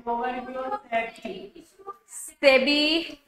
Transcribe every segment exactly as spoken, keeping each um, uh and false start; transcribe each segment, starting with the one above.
सेबी,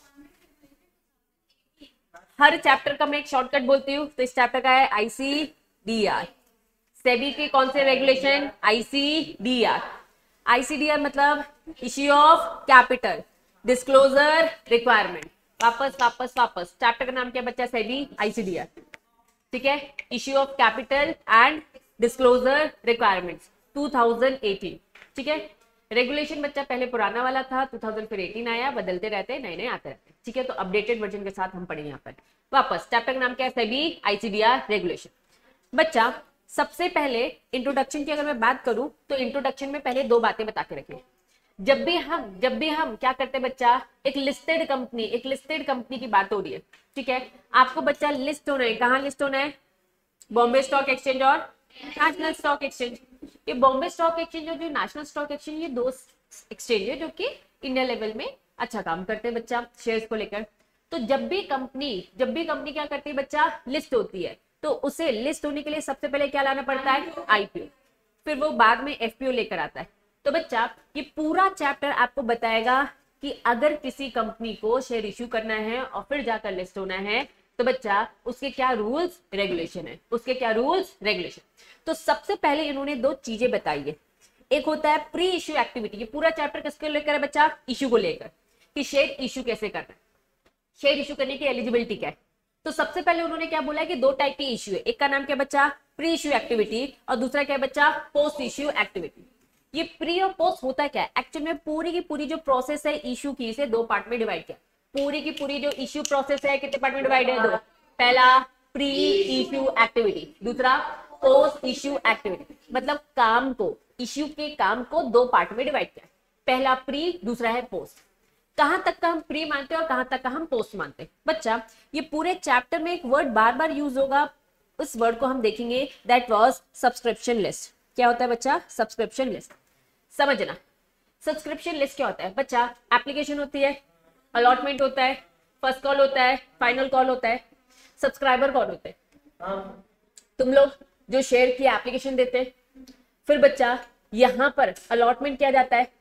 हर chapter का मैं एक शॉर्टकट बोलती हूँ, तो इस चैप्टर का है आईसीडीआर। सेबी के कौन से रेगुलेशन? आईसीडीआर। आईसीडीआर मतलब issue of capital, disclosure requirement. वापस वापस वापस चैप्टर का नाम क्या बच्चा? SEBI, ICDR. ठीक है, issue of capital and disclosure requirements two thousand eighteen. ठीक है, रेगुलेशन बच्चा पहले पुराना वाला था, टू थाउजेंड फिर एटीन आया, बदलते रहते, नए नए आते रहते। ठीक है, तो अपडेटेड वर्जन के साथ हम पढ़ेंगे यहाँ पर। वापस चैप्टर का नाम क्या है? SEBI, ICDR regulation. बच्चा सबसे पहले इंट्रोडक्शन की अगर मैं बात करूं तो इंट्रोडक्शन में पहले दो बातें बता के रखें। जब भी हम जब भी हम क्या करते हैं बच्चा, एक लिस्टेड कंपनी एक लिस्टेड कंपनी की बात हो रही है। ठीक है, आपको बच्चा लिस्ट होना है। कहाँ लिस्ट होना है? बॉम्बे स्टॉक एक्सचेंज और नेशनल स्टॉक एक्सचेंज। ये बॉम्बे स्टॉक एक्सचेंज और जो नेशनल स्टॉक एक्सचेंज, ये दो एक्सचेंज है जो कि इंडिया लेवल में अच्छा काम करते हैं बच्चा शेयर्स को लेकर। तो जब भी कंपनी जब भी कंपनी क्या करती है बच्चा? लिस्ट होती है, तो उसे लिस्ट होने के लिए सबसे पहले क्या लाना पड़ता है? आईपीओ। फिर वो बाद में एफपीओ लेकर आता है। तो बच्चा ये पूरा चैप्टर आपको बताएगा कि अगर किसी कंपनी को शेयर इश्यू करना है और फिर जाकर लिस्ट होना है तो बच्चा उसके क्या रूल्स रेगुलेशन है, उसके क्या रूल्स रेगुलेशन। तो सबसे पहले इन्होंने दो चीजें बताई है। एक होता है प्री इश्यू एक्टिविटी। ये पूरा चैप्टर किसको लेकर है बच्चा? इश्यू को लेकर, कि शेयर इश्यू कैसे करना है, शेयर इश्यू करने की एलिजिबिलिटी क्या है। तो सबसे पहले उन्होंने क्या बोला है कि दो टाइप की इश्यू है। एक का नाम क्या बच्चा? प्री इश्यू एक्टिविटी, और दूसरा क्या बच्चा? Post issue activity. ये प्री और पोस्ट होता क्या है? एक्चुअल में पूरी की पूरी जो प्रोसेस है इश्यू की, इसे दो पार्ट में डिवाइड किया। पूरी की पूरी जो इश्यू प्रोसेस है कितने पार्ट में डिवाइड है? दो। पहला प्री इश्यू एक्टिविटी, दूसरा पोस्ट इश्यू एक्टिविटी। मतलब काम को, इश्यू के काम को दो पार्ट में डिवाइड किया। पहला प्री, दूसरा है पोस्ट। कहां तक का हम प्री मानते हैं और कहां तक का हम पोस्ट मानते हैं बच्चा? ये पूरे चैप्टर में एक वर्ड बार बार यूज होगा, उस वर्ड को हम देखेंगे, दैट वाज सब्सक्रिप्शन लिस्ट। क्या होता है बच्चा? Subscription list. समझना, सब्सक्रिप्शन लिस्ट क्या होता है बच्चा? एप्लीकेशन होती है, अलॉटमेंट होता है, फर्स्ट कॉल होता है, फाइनल कॉल होता है। सब्सक्राइबर कौन होते हैं? तुम लोग जो शेयर की एप्लीकेशन देते हैं। फिर बच्चा यहाँ पर अलॉटमेंट किया जाता है,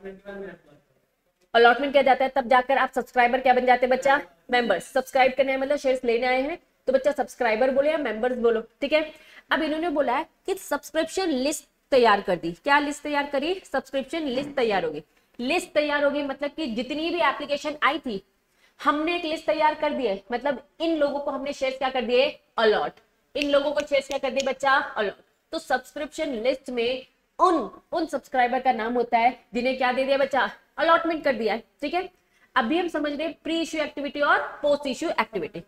अलॉटमेंट किया जाता है, तब जाकर आप सब्सक्राइबर क्या बन जाते हैं बच्चा? मेंबर्स। सब्सक्राइब करने मतलब शेयर्स लेने आए हैं, तो बच्चा सब्सक्राइबर बोलो या मेंबर्स बोलो। ठीक है, अब इन्होंने बोला है कि सब्सक्रिप्शन लिस्ट तैयार कर दी। क्या लिस्ट तैयार करी? सब्सक्रिप्शन लिस्ट तैयार होगी। लिस्ट तैयार होगी मतलब कि जितनी भी एप्लीकेशन आई थी हमने एक लिस्ट तैयार कर दी है, मतलब इन लोगों को हमने शेयर्स क्या कर दिए? अलॉट। इन लोगों को शेयर्स क्या कर दिए बच्चा? अलॉट। तो सब्सक्रिप्शन लिस्ट में उन उन सब्सक्राइबर का नाम होता है जिन्हें क्या दे दिया बच्चा? अलॉटमेंट कर दिया है। ठीक है, अभी हम समझ रहे हैं प्री इश्यू एक्टिविटी और पोस्ट इश्यू एक्टिविटी।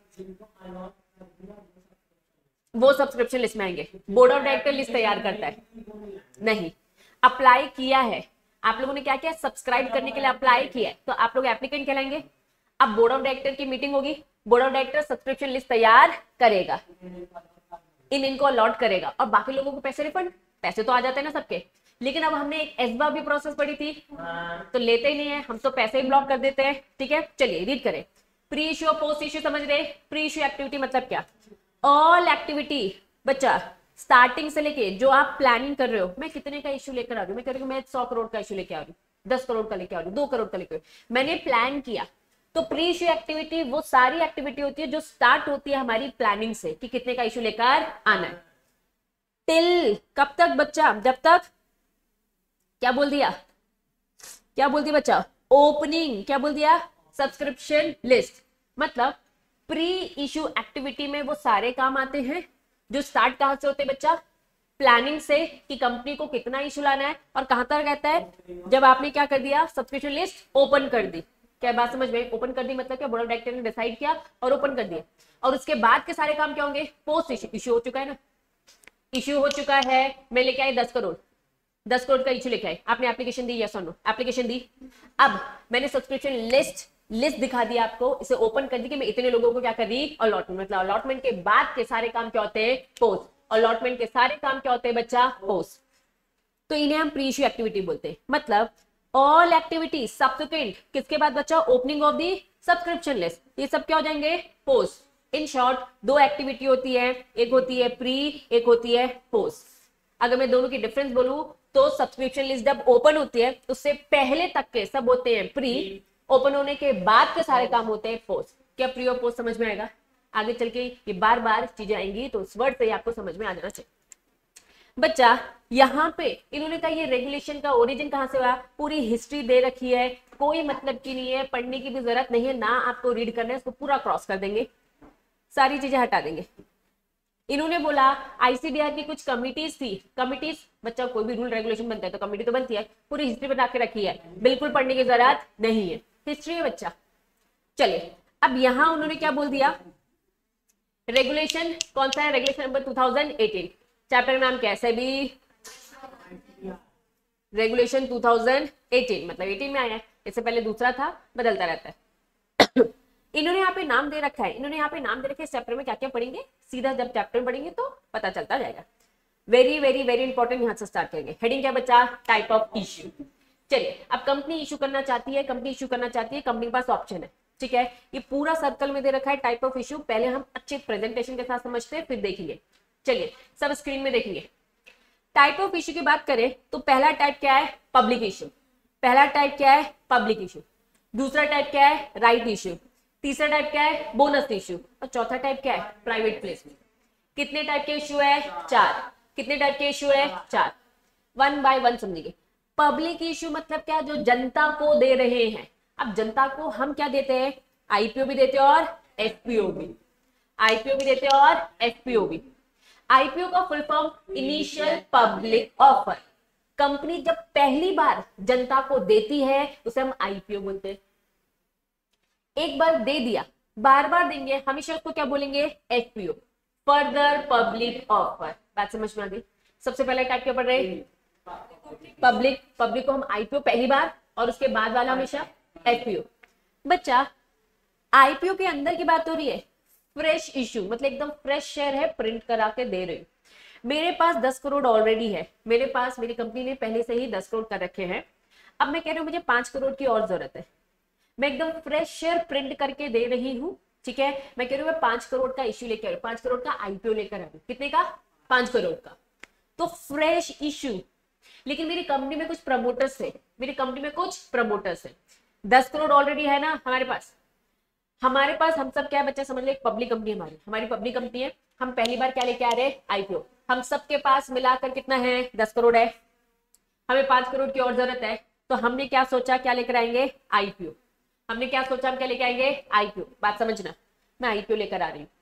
वो सब्सक्रिप्शन लिस्ट में आएंगे। बोर्ड ऑफ डायरेक्टर लिस्ट तैयार करता है? नहीं। अप्लाई किया है, आप लोगों ने क्या किया? सब्सक्राइब करने के लिए अप्लाई किया है, तो आप लोग एप्लीकेंट कहलाएंगे। अब बोर्ड ऑफ डायरेक्टर की मीटिंग होगी, board of director subscription list तैयार करेगा, इन इनको अलॉट करेगा, और बाकी लोगों को पैसे रिफंड, पैसे तो आ जाते हैं ना सबके। लेकिन अब हमने एक एसबा भी प्रोसेस पढ़ी थी, तो लेते ही नहीं है हम, तो पैसे ही ब्लॉक कर देते हैं। ठीक है, चलिए रीड करें। प्री इश्यू और पोस्ट इश्यू समझ रहे? प्री इश्यू एक्टिविटी मतलब क्या? ऑल एक्टिविटी बच्चा स्टार्टिंग से लेके जो आप प्लानिंग कर रहे हो। मैं कितने का इश्यू लेकर आ रही हूँ? मैं कह रही हूँ मैं सौ करोड़ का इश्यू लेकर आ रही हूँ, दस करोड़ का लेकर आ रही हूँ, दो करोड़ का लेकर, मैंने प्लान किया। तो प्री इश्यू एक्टिविटी वो सारी एक्टिविटी होती है जो स्टार्ट होती है हमारी प्लानिंग से कि कितने का इश्यू लेकर आना है। टिल कब तक बच्चा? जब तक क्या बोल दिया? क्या बोल दिया बच्चा? ओपनिंग। क्या बोल दिया? Subscription list. मतलब प्री इश्यू एक्टिविटी में वो सारे काम आते हैं जो स्टार्ट कहां से होते हैं बच्चा? प्लानिंग से, कि कंपनी को कितना इश्यू लाना है और कहां तक रहता है? जब आपने क्या कर दिया? सब्सक्रिप्शन लिस्ट ओपन कर दी। क्या बात समझ में? ओपन कर दी मतलब क्या? बोर्ड ऑफ डायरेक्टर ने डिसाइड किया और ओपन कर दिया। और उसके बाद के सारे काम क्या होंगे? Post issue. इश्यू हो चुका है ना, इश्यू हो चुका है, मैं लेके आई दस करोड़, दस करोड़ का इश्यू लेके आई, आपने एप्लीकेशन दी, यस और नो? एप्लीकेशन दी। अब मैंने सब्सक्रिप्शन लिस्ट लिस्ट दिखा दी आपको, इसे ओपन कर दी कि मैं इतने लोगों को क्या कर रही? अलॉटमेंट। मतलब अलॉटमेंट के बाद के सारे काम क्या होते हैं? पोस्ट। अलॉटमेंट के सारे काम क्या होते हैं बच्चा? पोस्ट। तो इन्हें हम प्री इश्यू एक्टिविटी बोलते हैं। मतलब ऑल एक्टिविटी सब्सिक्वेंट किसके बाद बच्चा? Opening of the subscription list. ये सब क्या हो जाएंगे? पोस्ट। इन शॉर्ट दो एक्टिविटी होती है, एक होती है प्री, एक होती है पोस्ट। अगर मैं दोनों की डिफरेंस बोलूं तो सब्सक्रिप्शन लिस्ट जब ओपन होती है उससे पहले तक के सब होते हैं प्री, ओपन होने के बाद के सारे काम होते हैं पोस्ट। क्या प्री और पोस्ट समझ में आएगा? आगे चल के ये बार बार चीजें आएंगी तो उस वर्ड से ही आपको समझ में आ जाना चाहिए। बच्चा यहाँ पे इन्होंने कहा ये रेगुलेशन का ओरिजिन कहाँ से हुआ, पूरी हिस्ट्री दे रखी है, कोई मतलब की नहीं है, पढ़ने की भी जरूरत नहीं है, ना आपको रीड करना है, इसको पूरा क्रॉस कर देंगे, सारी चीजें हटा देंगे। इन्होंने बोला आईसीडीआर की कुछ कमिटीज थी, कमिटीज बच्चा कोई भी रूल रेगुलेशन बनता है तो कमिटी तो बनती है, पूरी हिस्ट्री बना के रखी है, बिल्कुल पढ़ने की जरूरत नहीं है, हिस्ट्री है बच्चा। चलिए अब यहाँ उन्होंने क्या बोल दिया, रेगुलेशन कौन सा है, regulation number two thousand eighteen, chapter का नाम कैसे भी रेगुलेशन टू थाउजेंड एटीन, मतलब एटीन में आया है, इससे पहले दूसरा था, बदलता रहता है। इन्होंने यहाँ पे नाम दे रखा है, इन्होंने यहाँ पे नाम दे रखा है, इस चैप्टर में क्या क्या पढ़ेंगे, सीधा जब चैप्टर में पढ़ेंगे तो पता चलता जाएगा। वेरी वेरी वेरी इंपॉर्टेंट, यहाँ से स्टार्ट करेंगे। हेडिंग क्या बच्चा, टाइप ऑफ इश्यू। चलिए अब कंपनी इशू करना चाहती है, कंपनी इशू करना चाहती है, कंपनी के पास ऑप्शन है, ठीक है, ये पूरा सर्कल में दे रखा है टाइप ऑफ इशू। पहले हम अच्छे प्रेजेंटेशन के साथ समझते हैं फिर देखेंगे। चलिए सब स्क्रीन में देखेंगे। टाइप ऑफ इशू की बात करें तो पहला टाइप क्या है, पब्लिक इशू, पहला टाइप क्या है, पब्लिक इशू। दूसरा टाइप क्या है, राइट इशू। तीसरा टाइप क्या है, बोनस इशू। और चौथा टाइप क्या है, प्राइवेट प्लेसमेंट। कितने टाइप के इशू है, चार। कितने टाइप के इशू है, चार। वन बाय वन समझिए। पब्लिक इशू मतलब क्या, जो जनता को दे रहे हैं। अब जनता को हम क्या देते हैं, आईपीओ भी देते हैं और एफपीओ भी, आईपीओ भी देते हैं और एफपीओ भी। आईपीओ का full form initial public offer. Company जब पहली बार जनता को देती है उसे हम आईपीओ बोलते हैं। एक बार दे दिया, बार बार देंगे, हमेशा उसको क्या बोलेंगे, एफपीओ, फर्दर पब्लिक ऑफर। बात समझ में आ गई। सबसे पहले टाइप क्या पढ़ रहे हैं, पब्लिक, पब्लिक को हम आईपीओ पहली बार और उसके बाद वाला हमेशा एफपीओ। बच्चा आईपीओ के अंदर की बात हो रही है, फ्रेश इशू मतलब एकदम फ्रेश शेयर है, प्रिंट करा के दे रही हूँ। मेरे पास दस करोड़ ऑलरेडी है, मेरे पास मेरी कंपनी ने पहले से ही दस करोड़ कर रखे हैं, अब मैं कह रही हूँ मुझे पांच करोड़ की और जरूरत है, मैं एकदम फ्रेश शेयर प्रिंट करके दे रही हूँ, ठीक है। मैं कह रही हूँ मैं पांच करोड़ का इश्यू लेकर आ रही हूँ, पांच करोड़ का आईपीओ लेकर आ रही हूँ। कितने का, पांच करोड़ का। तो फ्रेश इश्यू, लेकिन मेरी कंपनी में कुछ प्रमोटर्स है, मेरी कंपनी में कुछ प्रमोटर्स है, दस करोड़ ऑलरेडी है ना हमारे पास। हमारे पास हम सब क्या है बच्चा समझ लो, एक पब्लिक कंपनी हमारी हमारी पब्लिक कंपनी है, हम पहली बार क्या लेके आ रहे हैं, आईपीओ। हम सबके पास मिलाकर कितना है, दस करोड़ है, हमें पांच करोड़ की और जरूरत है, तो हमने क्या सोचा, क्या लेकर आएंगे, आईपीओ। हमने क्या सोचा, हम क्या लेके आएंगे, आईपीओ। बात समझना, मैं आईपीओ लेकर आ रही हूँ,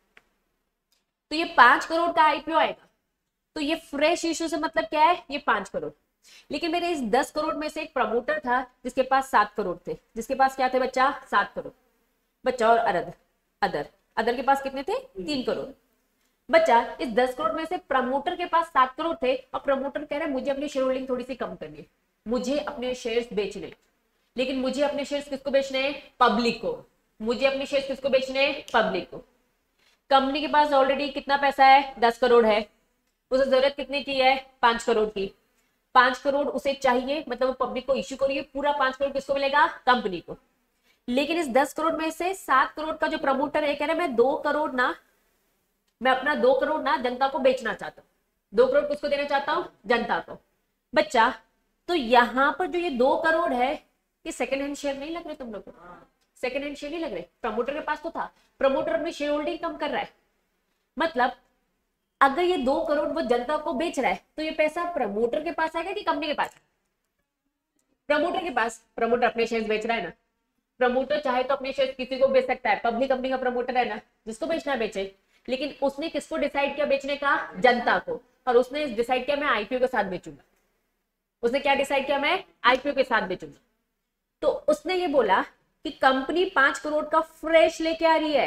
तो ये पांच करोड़ का आईपीओ आएगा। तो ये फ्रेश इश्यू से मतलब क्या है, ये पांच करोड़। लेकिन मेरे इस दस करोड़ में से एक प्रमोटर था जिसके पास सात करोड़ थे, जिसके पास क्या थे बच्चा, सात करोड़ बच्चा। और अदर अदर अदर के पास कितने थे, तीन करोड़ बच्चा। इस दस करोड़ में से प्रमोटर के पास सात करोड़ थे और प्रमोटर कह रहे हैं मुझे अपनी शेयर होल्डिंग थोड़ी सी कम करनी है, मुझे अपने शेयर्स बेचने। लेकिन मुझे अपने शेयर्स किसको बेचने हैं, पब्लिक को। मुझे अपने शेयर्स किसको बेचने हैं, पब्लिक को। कंपनी के पास ऑलरेडी कितना पैसा है, दस करोड़ है, उसे जरूरत कितने की है, पांच करोड़ की। पांच करोड़ उसे चाहिए, मतलब वो पब्लिक को इश्यू करिए, पूरा पांच करोड़ किसको मिलेगा, कंपनी को। लेकिन इस दस करोड़ में से सात करोड़ का जो प्रमोटर है कह रहा है मैं दो करोड़ ना, मैं अपना दो करोड़ ना जनता को बेचना चाहता हूँ। दो करोड़ किसको देना चाहता हूँ, जनता को। बच्चा तो यहाँ पर जो ये दो करोड़ है, ये सेकंड हैंड शेयर नहीं लग रहे तुम लोग को, सेकंड हैंड शेयर नहीं लग रहे। प्रमोटर के पास तो था, प्रमोटर अपनी शेयर होल्डिंग कम कर रहा है। मतलब अगर ये दो करोड़ वो जनता को बेच रहा है तो ये पैसा प्रमोटर के पास आएगा कि कंपनी के पास, प्रमोटर के पास। प्रमोटर अपने शेयर बेच रहा है ना, प्रमोटर चाहे तो अपने शेयर किसी को बेच सकता है, पब्लिक कंपनी का प्रमोटर है ना, जिसको बेचना बेचे। लेकिन उसने किसको डिसाइड किया बेचने का, जनता को। और उसने डिसाइड किया मैं आईपीओ के साथ बेचूंगा, उसने क्या डिसाइड किया, मैं आईपीओ के साथ बेचूंगा। तो उसने ये बोला कि कंपनी पांच करोड़ का फ्रेश लेके आ रही है,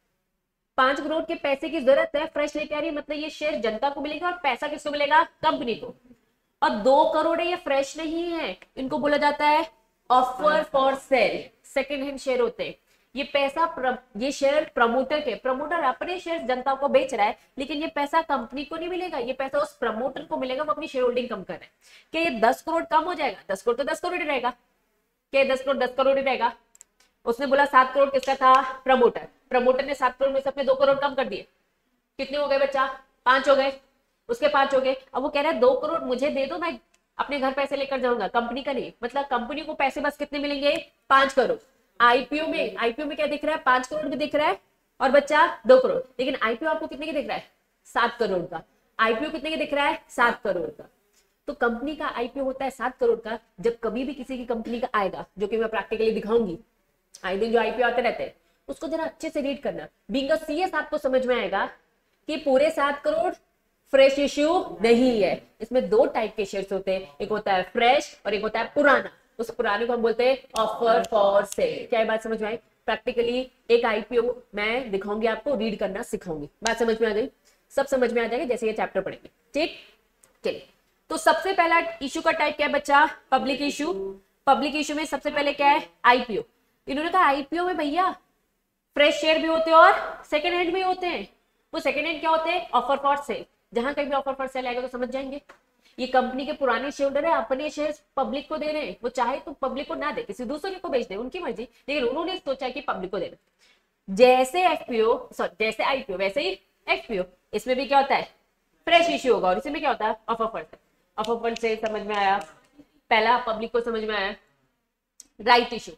पांच करोड़ के पैसे की जरूरत है, फ्रेश लेके आ रही है, मतलब ये शेयर जनता को मिलेगा और पैसा किसको मिलेगा, कंपनी को। और दो करोड़ है, ये फ्रेश नहीं है, इनको बोला जाता है offer for sale, second hand share होते हैं। ये पैसा प्र, ये शेयर प्रमोटर के, प्रमोटर अपने शेयर जनता को बेच रहा है, लेकिन ये पैसा कंपनी को नहीं मिलेगा, ये पैसा उस प्रमोटर को मिलेगा, वो अपनी शेयर होल्डिंग कम कर रहा है। क्या ये दस करोड़ कम हो जाएगा, दस करोड़ तो दस करोड़ ही रहेगा, क्या दस करोड़ दस करोड़ ही रहेगा। उसने बोला सात करोड़ किसका था, प्रमोटर, प्रमोटर ने सात करोड़ में से अपने दो करोड़ कम कर दिए, कितने हो गए बच्चा, पांच हो गए, उसके पांच हो गए। अब वो कह रहा है दो करोड़ मुझे दे दो, मैं अपने घर पैसे लेकर जाऊंगा, कंपनी का नहीं। मतलब कंपनी को पैसे बस कितने मिलेंगे, पांच करोड़। आईपीओ में आईपीओ में क्या दिख रहा है, पांच करोड़ भी दिख रहा है और बच्चा दो करोड़। लेकिन आईपीओ आपको कितने की दिख रहा है, सात करोड़ का। आईपीओ कितने की दिख रहा है, सात करोड़ का। तो कंपनी का आईपीओ होता है सात करोड़ का। जब कभी भी किसी की कंपनी का आएगा, जो कि मैं प्रैक्टिकली दिखाऊंगी, आई दिन जो आईपीओ आते रहते हैं, उसको जरा अच्छे से रीड करना। बीइंग अ सीएस आपको समझ में आएगा कि पूरे सात करोड़ फ्रेश इश्यू नहीं है। इसमें दो टाइप के शेयर्स होते हैं, एक होता है फ्रेश और एक होता है पुराना। उस पुराने को हम बोलते हैं ऑफर फॉर सेल। क्या बात समझ में आई? प्रैक्टिकली एक आईपीओ मैं दिखाऊंगी आपको, रीड करना सिखाऊंगी। बात समझ में आ गई? सब समझ में आ जाएगा जैसे ये चैप्टर पढ़ेंगे। ठीक, चलिए। तो सबसे पहला इशू का टाइप क्या है बच्चा, पब्लिक इशू। पब्लिक इशू में सबसे पहले क्या है, आईपीओ। इन्होंने कहा आईपीओ में भैया फ्रेश शेयर भी होते हैं और सेकेंड हैंड भी होते हैं। वो सेकेंड हैंड क्या होते हैं, ऑफर फॉर सेल। जहां कहीं भी ऑफर फॉर सेल आएगा तो समझ जाएंगे ये कंपनी के पुराने शेयर होल्डर है, अपने शेयर पब्लिक को दे रहे हैं। वो चाहे तो पब्लिक को ना दे, किसी दूसरे को बेच दे, उनकी मर्जी, लेकिन उन्होंने सोचा कि पब्लिक को देना। जैसे एफपीओ सॉरी जैसे आईपीओ वैसे ही एफपीओ। इसमें भी क्या होता है, फ्रेश इश्यू होगा और इसमें क्या होता है, offer for sale. Offer for sale समझ में आया, पहला पब्लिक को समझ में आया। राइट इश्यू,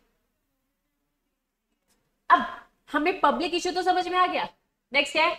अब हमें पब्लिक इश्यू तो समझ में आ गया। नेक्स्ट क्या है,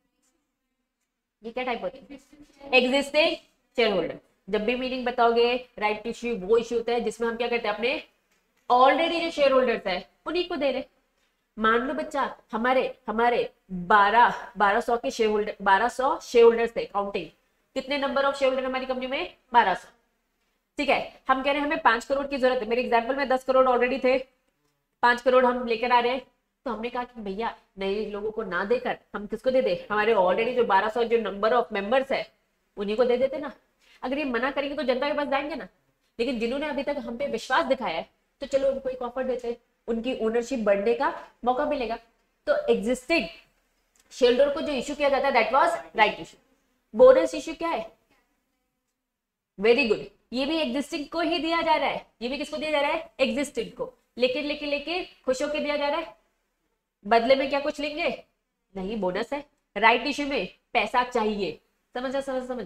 ये क्या टाइप होती है, एग्जिस्टिंग शेयर होल्डर। जब भी मीनिंग बताओगे, राइट इश्यू वो इश्यू होता है जिसमें हम क्या करते हैं, अपने ऑलरेडी जो शेयर होल्डर्स है उन्हीं को दे रहे। मान लो बच्चा हमारे हमारे बारह बारह सौ के शेयर होल्डर बारह सौ शेयर होल्डर्स थे, काउंटिंग कितने नंबर ऑफ शेयर होल्डर हमारी कंपनी में, बारह सौ। ठीक है, हम कह रहे हैं हमें पांच करोड़ की जरूरत है। मेरे एग्जाम्पल में दस करोड़ ऑलरेडी थे, पांच करोड़ हम लेकर आ रहे हैं। तो हमने कहा कि भैया नए लोगों को ना देकर हम किसको दे दे, हमारे ऑलरेडी जो बारह सौ जो नंबर ऑफ मेंबर्स है उन्हीं को दे देते ना। अगर ये मना करेंगे तो जनता के पास जाएंगे ना। लेकिन जिन्होंने अभी तक हम पे विश्वास दिखाया है तो चलो उनको एक ऑफर देते हैं, उनकी ओनरशिप बढ़ने का मौका मिलेगा। तो एग्जिस्टिंग शेयरहोल्डर को जो इश्यू किया जाता है that was right issue. Bonus issue क्या है, वेरी गुड, ये भी एग्जिस्टिंग को ही दिया जा रहा है। ये भी किसको दिया जा रहा है, एग्जिस्टिंग को। लेकिन लेकिन लेकिन खुश होकर दिया जा रहा है, बदले में क्या कुछ लेंगे नहीं, बोनस है। राइट इश्यू में पैसा चाहिए, समझ समझ समझ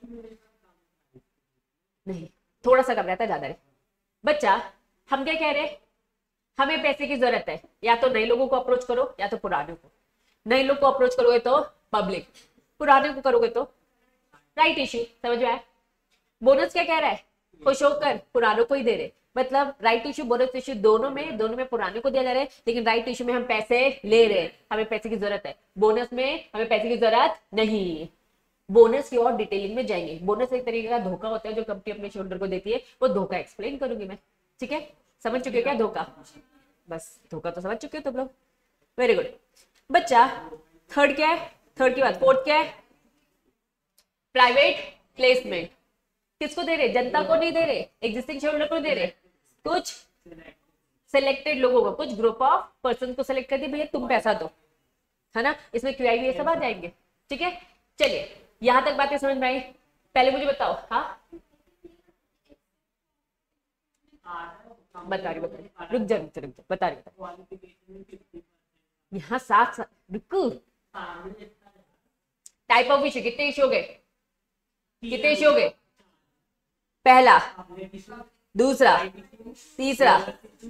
नहीं, थोड़ा सा कम रहता है, ज्यादा है। बच्चा हम क्या कह रहे हैं, हमें पैसे की जरूरत है, या तो नए लोगों को अप्रोच करो या तो पुराने को। नए लोग को अप्रोच करोगे तो पब्लिक, पुराने को करोगे तो राइट इश्यू। समझ में आया? बोनस क्या कह रहा है, खुश होकर पुरानों को ही दे रहे। मतलब राइट इश्यू बोनस इश्यू दोनों में दोनों में पुराने को दिया जा रहा है, लेकिन राइट इश्यू में हम पैसे ले रहे हैं, हमें पैसे की जरूरत है। बोनस में हमें पैसे की जरूरत नहीं। बोनस की और डिटेलिंग में जाएंगे। बोनस एक तरीके का धोखा होता है जो कंपनी अपने शेयरहोल्डर को देती है, वो धोखा एक्सप्लेन करूंगी मैं। ठीक है, समझ चुके हो क्या धोखा? बस धोखा तो समझ चुके हो तुम लोग, वेरी गुड। बच्चा थर्ड क्या है, थर्ड की बात। फोर्थ क्या है, प्राइवेट प्लेसमेंट। किसको दे रहे, जनता को नहीं दे रहे, एग्जिस्टिंग शेयरहोल्डर को दे रहे, कुछ सिलेक्टेड लोगों को, कुछ ग्रुप ऑफ पर्सन को सिलेक्ट कर दिया, भैया तुम पैसा दो, है ना। इसमें क्यूआई ये सब आ जाएंगे। ठीक है, चलिए यहां तक बातें समझ में आई। पहले मुझे बताओ, हाँ बता रही बता रही रुक जा रुक जा रुक जा बता रही बता यहाँ साथ साथ रुको। टाइप ऑफ इश्यू कितने इश्यू हो गए, कितने इश्यू हो गए, पहला, दूसरा, तीसरा।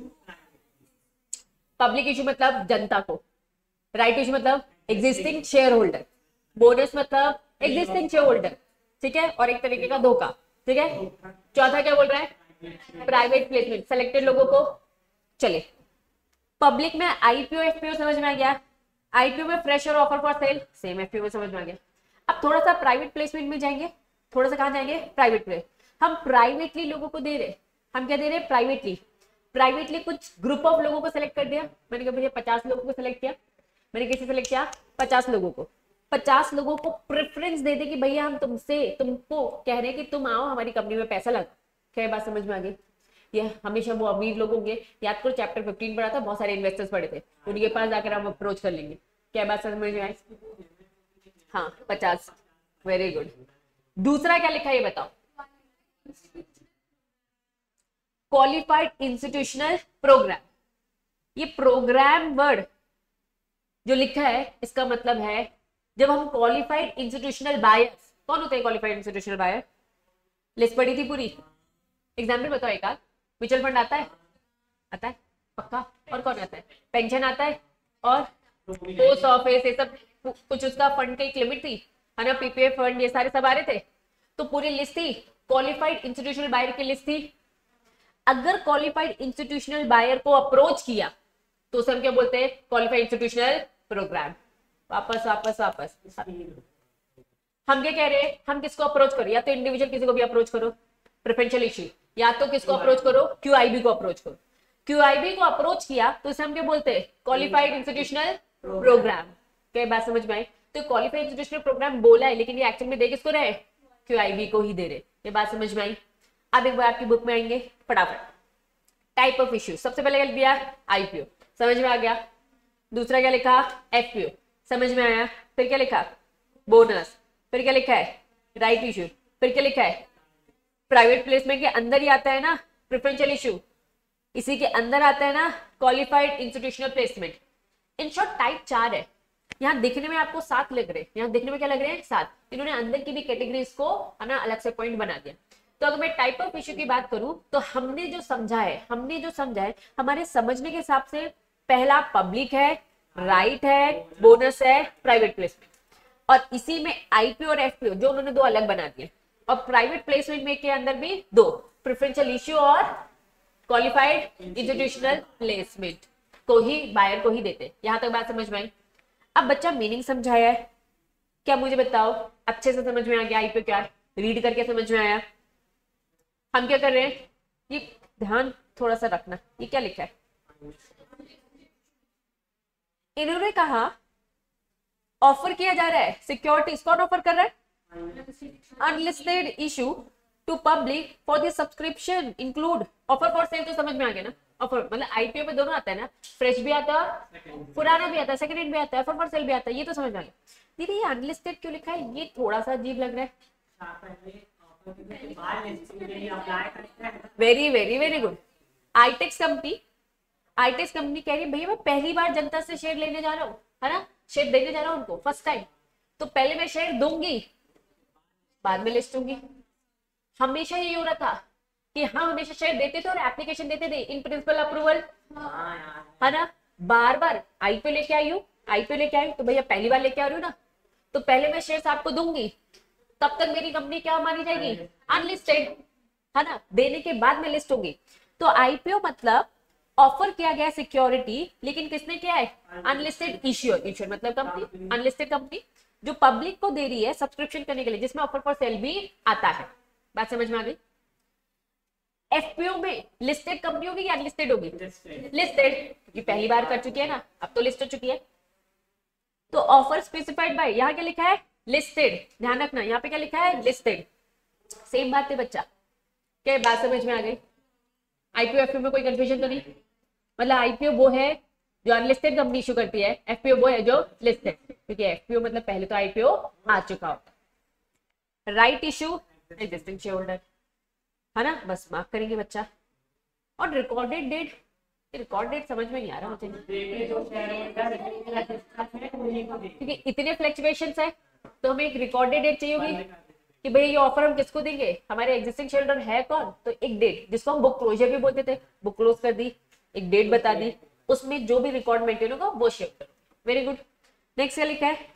पब्लिक इश्यू मतलब जनता को, राइट इश्यू मतलब एग्जिस्टिंग शेयर होल्डर, बोनस मतलब एग्जिस्टिंग शेयर होल्डर। ठीक है, और एक तरीके का धोखा। ठीक है, चौथा क्या बोल रहा है, प्राइवेट प्लेसमेंट, सेलेक्टेड लोगों को। चले पब्लिक में आईपीओ एफपीओ समझ में आ गया। आईपीओ में फ्रेश और offer for sale, same FPO में समझ में आ गया। अब थोड़ा सा प्राइवेट प्लेसमेंट में जाएंगे, थोड़ा सा कहां जाएंगे, प्राइवेट प्लेस। हम प्राइवेटली लोगों को दे रहे, हम क्या दे रहे, प्राइवेटली। प्राइवेटली कुछ ग्रुप ऑफ लोगों को सिलेक्ट कर दिया। मैंने कहा भैया पचास लोगों को सिलेक्ट किया, मैंने किसे सिलेक्ट किया, पचास लोगों को। पचास लोगों को प्रेफरेंस दे दे कि भैया हम तुमसे तुमको कह रहे हैं कि तुम आओ हमारी कंपनी में पैसा लगा। क्या बात समझ में आ गई? ये हमेशा वो अमीर लोग होंगे, याद करो चैप्टर फिफ्टीन पढ़ा था, बहुत सारे इन्वेस्टर्स पढ़े थे, उनके पास जाकर हम अप्रोच कर लेंगे। क्या बात समझ में आई? हाँ पचास, वेरी गुड। दूसरा क्या लिखा है ये बताओ, क्वालिफाइड इंस्टीट्यूशनल प्रोग्राम। ये प्रोग्राम वर्ड जो लिखा है इसका मतलब है जब हम क्वालिफाइड इंस्टीट्यूशनल बायर्स, कौन होते हैं क्वालिफाइड इंस्टीट्यूशनल बायर, लिस्ट पढ़ी थी पूरी? एग्जाम्पल बताओ एक आध। म्यूचुअल फंड आता है? आता है पक्का? और कौन आता है? पेंशन आता है, और पोस्ट ऑफिस, ये सब कुछ उसका फंड की एक लिमिट थी, है ना, पीपीएफ फंड, ये सारे सब आ रहे थे। तो पूरी लिस्ट थी, क्वालिफाइड इंस्टीट्यूशनल बायर की लिस्ट थी। अगर क्वालिफाइड इंस्टीट्यूशनल बायर को अप्रोच किया तो उसे हम क्या बोलते हैं? Qualified institutional program. वापस वापस वापस हम क्या कह रहे हैं? हम किसको अप्रोच करो? या तो इंडिविजुअल किसी को भी अप्रोच करो, प्रेफरेंशियल इश्यू, या तो किसको अप्रोच करो? क्यूआईबी को अप्रोच करो। क्यूआईबी को अप्रोच किया तो इसे हम क्या बोलते हैं? Qualified institutional program. क्या बात समझ में आई? तो क्वालिफाइड इंस्टीट्यूशनल प्रोग्राम बोला है, लेकिन ये एक्चुअल में दे किसको रहे? क्यूआईबी को ही दे रहे। ये बात समझ में आई? अब एक बार आपकी बुक में आएंगे फटाफट। टाइप ऑफ इश्यू, सबसे पहले लिख दिया आईपीओ, समझ में आ गया। दूसरा क्या लिखा? एफपीओ, समझ में आया। फिर क्या लिखा? बोनस। फिर क्या लिखा है? Right issue. फिर क्या लिखा है? प्राइवेट प्लेसमेंट के अंदर ही आता है ना प्रेफरेंशियल इश्यू, इसी के अंदर आता है ना qualified institutional placement. In short type चार है। यहाँ दिखने में आपको सात लग रहे हैं, यहाँ दिखने में क्या लग रहे हैं? सात। इन्होंने अंदर की भी कैटेगरीज को है ना अलग से पॉइंट बना दिया। तो अगर मैं टाइप ऑफ इश्यू की बात करूं तो हमने जो समझा है हमने जो समझा है हमारे समझने के हिसाब से पहला पब्लिक है, राइट है, बोनस है, प्राइवेट प्लेसमेंट, और इसी में आईपीओ और एफपीओ जो उन्होंने दो अलग बना दिए, और प्राइवेट प्लेसमेंट में के अंदर भी दो, प्रेफरेंशियल इश्यू और क्वालिफाइड इंस्टीट्यूशनल प्लेसमेंट को ही बायर को ही देते। यहां तक बात समझ में आई? अब बच्चा मीनिंग समझाया है, क्या मुझे बताओ अच्छे से समझ में आ गया? आईपीओ क्या है रीड करके समझ में आया? हम क्या कर रहे हैं? ये ध्यान थोड़ा सा रखना, ये क्या लिखा है? इन्होंने कहा ऑफर किया जा रहा है सिक्योरिटीज। कौन ऑफर कर रहा है? Unlisted issue to public for the subscription include offer for sale. तो समझ में आ गया ना? ऑफर मतलब आईपीओ में दोनों आता है ना, फ्रेश भी आता है, पुराना भी आता है, सेकंड हैंड भी आता है, ऑफर फॉर सेल भी आता है। ये तो समझ में आ गया। दीदी ये अनलिस्टेड क्यों लिखा है? ये थोड़ा सा अजीब लग रहा है। Very very very good. आईटेक्स कंपनी आईटेक्स कंपनी कह रही है भैया मैं पहली बार जनता से शेयर लेने जा रहा हूँ, है ना, शेयर देने जा रहा हूँ उनको फर्स्ट टाइम, तो पहले मैं शेयर दूंगी बाद में लिस्ट दूंगी। हमेशा ये हो रहा था कि हाँ हमेशा शेयर देते थे और एप्लीकेशन देते थे इन प्रिंसिपल अप्रूवल, है ना, बार बार आईपीओ लेके आई हूँ आईपीओ लेके आई हूँ तो भैया पहली बार लेके आ रही हूँ ना, तो पहले मैं शेयर आपको दूंगी, तब तक मेरी कंपनी क्या मानी जाएगी? अनलिस्टेड, है ना, देने के बाद में लिस्ट होगी। तो आईपीओ मतलब ऑफर किया गया सिक्योरिटी, लेकिन किसने किया है? Unlisted issuer. इश्यूअर मतलब कंपनी, अनलिस्टेड कंपनी जो पब्लिक को दे रही है सब्सक्रिप्शन करने के लिए, जिसमें ऑफर फॉर सेल भी आता है। बात समझ में आ गई? एफपीओ में लिस्टेड कंपनी होगी या अनलिस्टेड होगी? लिस्टेड, क्योंकि पहली बार कर चुकी है ना, अब तो लिस्ट हो चुकी है। तो ऑफर स्पेसिफाइड बाय, यहाँ क्या लिखा है? लिस्टेड। ध्यान रखना यहाँ पे क्या लिखा है? लिस्टेड। सेम बात है बच्चा, क्या बात समझ में आ गई? आईपीओ एफपीओ में कोई कंफ्यूजन तो नहीं? मतलब आईपीओ वो है जो अनलिस्टेड कंपनी इशू करती है, एफपीओ वो है जो लिस्टेड, क्योंकि एफपीओ मतलब पहले तो आईपीओ आ चुका होता है। Right issue existing share holder, है ना, बस मार्क करेंगे बच्चा। और रिकॉर्डेड डेट, रिकॉर्ड डेट समझ में नहीं आ रहा मुझे, क्योंकि इतने फ्लक्चुएशंस है तो हमें एक रिकॉर्डेड डेट चाहिए होगी कि भाई ये ऑफर हम किसको देंगे, हमारे एग्जिस्टिंग शेयर होल्डर है कौन, तो एक डेट जिसको हम बुक क्लोजर भी बोलते थे, बुक क्लोज कर दी, एक डेट बता दी, उसमें जो भी रिकॉर्ड मेंटेन होगा वो शेयर करो। Very good. नेक्स्ट क्या लिखा है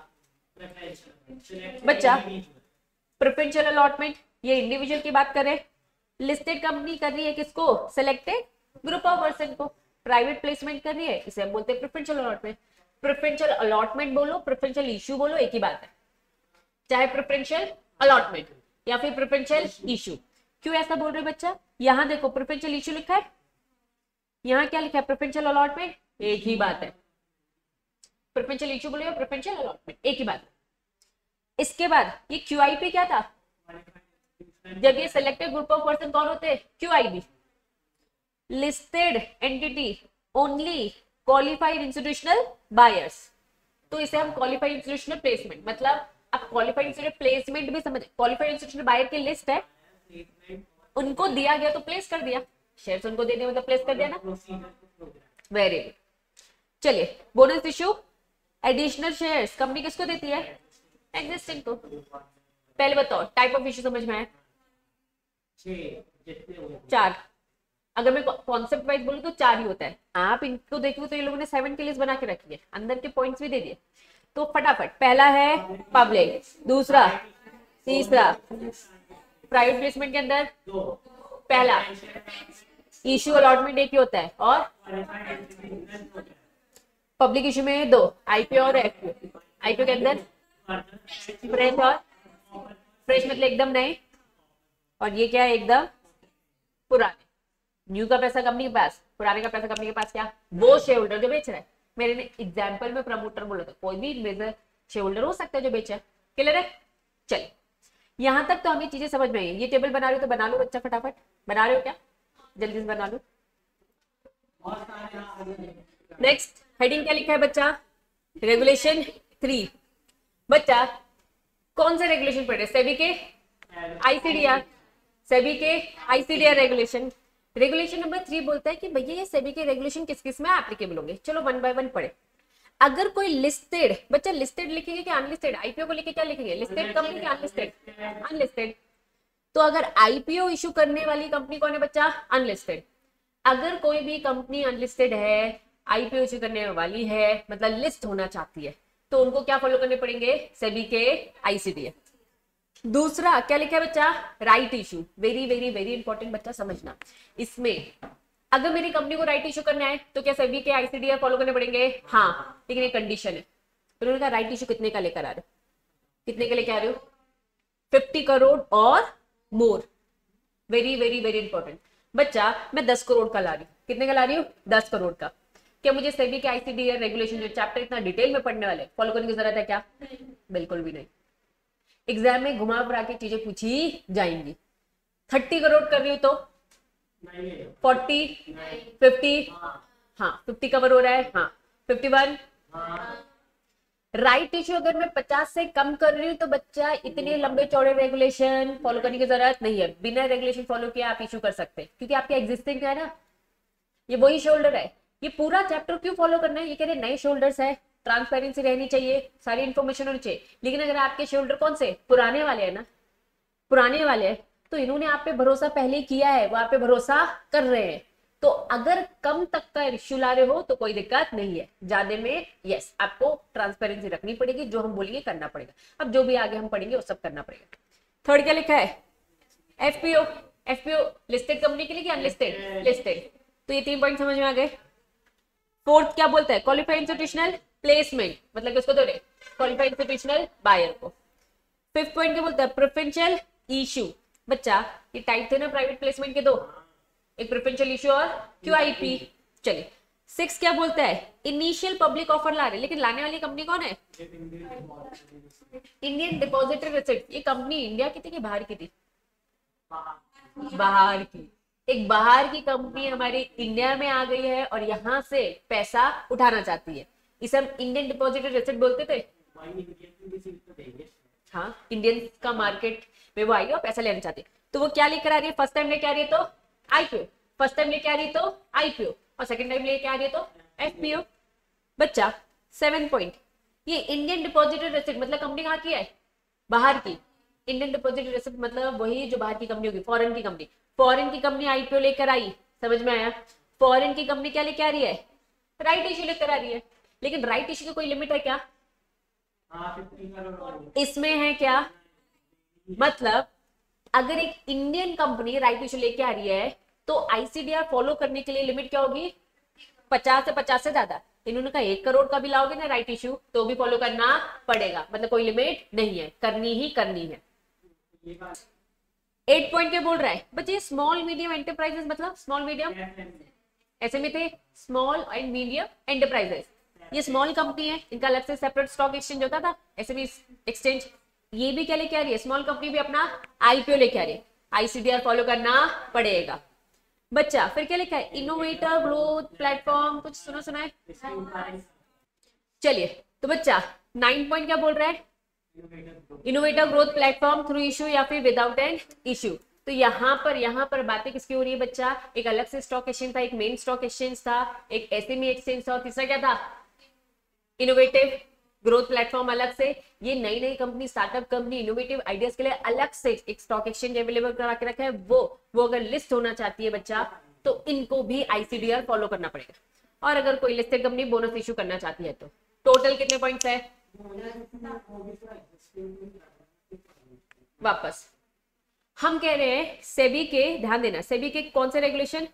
बच्चा? प्रेफरेंशियल अलॉटमेंट, ये इंडिविजुअल की बात करें, लिस्टेड कंपनी कर रही है किसको? सिलेक्टेड ग्रुप ऑफ पर्सन को। प्राइवेट प्लेसमेंट कर रही है, इसे हम बोलते हैं प्रेफरेंशियल अलॉटमेंट। प्रेफरेंशियल अलॉटमेंट बोलो, प्रेफरेंशियल इशू बोलो, एक ही बात है, चाहे प्रेफरेंशियल अलॉटमेंट या फिर प्रेफरेंशियल इशू। क्यों ऐसा बोल रहे बच्चा? यहाँ देखो प्रेफरेंशियल इशू लिखा है, यहाँ क्या लिखा है? प्रेफरेंशियल अलॉटमेंट, एक ही बात है। प्रेफरेंशियल इशू बोलो या प्रेफरेंशियल अलॉटमेंट, एक ही बात है। इसके बाद ये क्यूआईपी क्या था? जब ये सिलेक्टेड ग्रुप ऑफ पर्सन कौन होते हैं? QIB. Listed entity only qualified institutional buyers, तो इसे हम क्वालिफाइड इंस्टीट्यूशनल प्लेसमेंट, मतलब अब क्वालिफाइड इंस्टीट्यूशनल प्लेसमेंट भी समझ, क्वालिफाइड इंस्टीट्यूशनल बायर की लिस्ट है, उनको दिया गया तो प्लेस कर दिया, शेयर्स उनको दे दिए मतलब प्लेस कर दिया ना। Very good. चलिए bonus issue, additional shares company किसको देती है? एग्जिस्टिंग को। पहले बताओ टाइप ऑफ इशू समझ में आया? चार, अगर मैं कॉन्सेप्ट वाइज बोलूँ तो चार ही होता है। आप इनको देखो तो ये लोगों ने सेवन की लिस्ट बना के रखी है, अंदर के पॉइंट्स भी दे दिए। तो फटाफट, पहला है पब्लिक, दूसरा, तीसरा प्राइवेट प्लेसमेंट के अंदर पहला इश्यू अलॉटमेंट एक ही होता है, और पब्लिक इश्यू में दो, आईपीओ और एफपीओ। आईपीओ के अंदर फ्रेश, और फ्रेश मतलब एकदम नए, और ये क्या है, एकदम पुराने। न्यू का पैसा कंपनी के पास, पुराने का पैसा कंपनी के पास, क्या, वो शेयर होल्डर जो बेच रहा है। मेरे ने एग्जाम्पल में प्रमोटर बोला था, कोई भी मेजर शेयर होल्डर हो सकता है जो बेचा है। क्लियर है? चलिए, यहां तक तो हमें चीजें समझ में आई। ये टेबल बना रहे हो तो बना लो बच्चा, फटाफट बना रहे हो क्या, जल्दी से बना लो। नेक्स्ट हेडिंग क्या लिखा है बच्चा, रेगुलेशन थ्री। बच्चा कौन से रेगुलेशन पढ़ रहे, सेबी के आईसीडीआर, सेबी के ICDR regulation. Regulation number three बोलता है कि भैया ये सेबी के रेगुलेशन किस किस में एप्लीकेबल होंगे। चलो वन बाय वन पढ़े। अगर कोई लिस्टेड, बच्चा लिस्टेड लिखेंगे कि अनलिस्टेड, आईपीओ को लेके क्या लिखेंगे, लिस्टेड कंपनी की अनलिस्टेड, अनलिस्टेड। तो अगर आईपीओ इशू करने वाली कंपनी कौन है बच्चा, अनलिस्टेड। अगर कोई भी कंपनी अनलिस्टेड है, आईपीओ इशू करने वाली है, मतलब लिस्ट होना चाहती है, तो उनको क्या फॉलो करने पड़ेंगे, सेबी के आईसीडीआर। दूसरा क्या लिखा है बच्चा, right issue. Very very very important बच्चा, समझना। इसमें अगर मेरी कंपनी को राइट इशू करना है तो क्या सेबी के आईसीडीआर फॉलो करने पड़ेंगे, हाँ, लेकिन एक कंडीशन है। तो उन्होंने कहा राइट इशू कितने का लेकर आ रहे हो, कितने के लेकर आ रहे हो, फिफ्टी करोड़ और more. Very very very important बच्चा, मैं दस करोड़ का ला रही हूँ। कितने का ला रही हूँ, दस करोड़ का। क्या मुझे सेबी के आईसीडीआर रेगुलेशन जो चैप्टर इतना डिटेल में पढ़ने वाले फॉलो करने की जरूरत है क्या, बिल्कुल भी नहीं। एग्जाम में घुमा फिरा के चीजें पूछी जाएंगी। थर्टी करोड़ कर रही हूँ तो फोर्टी, फिफ्टी, हाँ फिफ्टी कवर हो रहा है, हाँ फिफ्टी वन। राइट इशू अगर मैं पचास से कम कर रही हूँ तो बच्चा इतने लंबे चौड़े रेगुलेशन फॉलो करने की जरूरत नहीं है। बिना रेगुलेशन फॉलो किए आप इशू कर सकते हैं, क्योंकि आपके एग्जिस्टिंग है ना, ये वही शोल्डर है। ये पूरा चैप्टर क्यों फॉलो करना है, ये कह रहे नए शोल्डर्स है, ट्रांसपेरेंसी रहनी चाहिए, सारी इन्फॉर्मेशन होनी चाहिए। लेकिन अगर आपके शोल्डर कौन से, पुराने वाले हैं ना, पुराने वाले हैं, तो इन्होंने आप पे भरोसा पहले किया है, वो आप पे भरोसा कर रहे हैं। तो अगर कम तक का इश्यू ला रहे हो तो कोई दिक्कत नहीं है। ज्यादा में यस आपको ट्रांसपेरेंसी रखनी पड़ेगी, जो हम बोलेंगे करना पड़ेगा। अब जो भी आगे हम पढ़ेंगे वो सब करना पड़ेगा। थर्ड क्या लिखा है, एफपीओ। एफपीओ लिस्टेड कंपनी के लिए क्या अनलिस्टेड, लिस्टेड। तो ये तीन पॉइंट समझ में आ गए। फोर्थ क्या बोलता है, क्वालिफाइड इंस्टीट्यूशनल प्लेसमेंट, मतलब किसको दो रहे, क्वालिफाइड इंस्टीट्यूशनल बायर को। फिफ्थ पॉइंट क्या बोलता है, प्रेफरेंशियल इशू। बच्चा ये टाइप थे ना प्राइवेट प्लेसमेंट के दो, एक प्रेफरेंशियल इशू और क्यूआईपी। चलिए सिक्स क्या बोलता है, इनिशियल पब्लिक ऑफर ला रहे, लेकिन लाने वाली कंपनी कौन है, इंडियन डिपॉजिटरी रिसिप्ट। ये कंपनी इंडिया की थी कि बाहर की थी, बाहर की। एक बाहर की कंपनी हमारी इंडिया में आ गई है और यहाँ से पैसा उठाना चाहती है, इसे हम इंडियन डिपॉजिटरी रिसिप्ट बोलते थे। हाँ, इंडियन का मार्केट में वो आई और पैसा लेना चाहती है, तो वो क्या लेकर आ रही है, फर्स्ट टाइम लेके आ रही है तो आईपीओ, फर्स्ट टाइम लेके आ रही है तो आईपीओ, और सेकंड टाइम लेके आ रही है तो एफपीओ। बच्चा सेवन पॉइंट, ये इंडियन डिपॉजिटरी रिसिप्ट मतलब कंपनी कहाँ की है, बाहर की। इंडियन डिपॉजिटरी रिसिप्ट मतलब वही जो बाहर की कंपनी होगी, फॉरेन की कंपनी। फॉरेन की कंपनी आईपीओ लेकर आई, समझ में आया। फॉरेन की कंपनी क्या लेकर आ रही है, राइट इशू लेकर आ रही है। लेकिन राइट इशू की कोई लिमिट है क्या, इसमें है क्या, मतलब अगर एक इंडियन कंपनी राइट इशू लेके आ रही है तो आईसीडीआर फॉलो करने के लिए लिमिट क्या होगी, पचास से पचास से ज्यादा। इन्होंने कहा एक करोड़ का भी लाओगे ना राइट इशू तो भी फॉलो करना पड़ेगा, मतलब कोई लिमिट नहीं है, करनी ही करनी है। एट पॉइंट क्या बोल रहा है बच्चे, स्मॉल मीडियम एंटरप्राइजेस, मतलब स्मॉल मीडियम ऐसे में थे, स्मॉल एंड मीडियम एंटरप्राइजेस। ये स्मॉल कंपनी है, इनका अलग से सेपरेट स्टॉक एक्सचेंज होता था, ऐसे भी एक्सचेंज। ये भी क्या लेके आ रही है, स्मॉल कंपनी भी अपना आईपीओ लेके आ रही है, आईसीडीआर फॉलो करना पड़ेगा। बच्चा फिर क्या लिखा है, इनोवेटर ग्रोथ प्लेटफॉर्म, कुछ सुना सुना है। चलिए तो बच्चा नाइन पॉइंट क्या बोल रहा है, innovator growth platform through issue या फिर विदाउट एन इशू। तो यहाँ पर यहाँ पर बातें किसकी हो रही है बच्चा, एक अलग से स्टॉक एक्सचेंज था, एक मेन स्टॉक एक्सचेंज था, एक एसएमई एक्सचेंज था, और तीसरा क्या था, इनोवेटिव ग्रोथ प्लेटफॉर्म अलग से, ये नई नई company, startup company, innovative ideas के लिए अलग से एक स्टॉक एक्सचेंज अवेलेबल करा के रखा है। वो वो अगर लिस्ट होना चाहती है बच्चा, तो इनको भी आईसीडीआर फॉलो करना पड़ेगा। और अगर कोई लिस्टेड कंपनी बोनस इशू करना चाहती है तो टोटल कितने पॉइंट्स है? वापस हम कह रहे हैं सेबी के, ध्यान देना, सेबी के कौन से रेगुलेशन?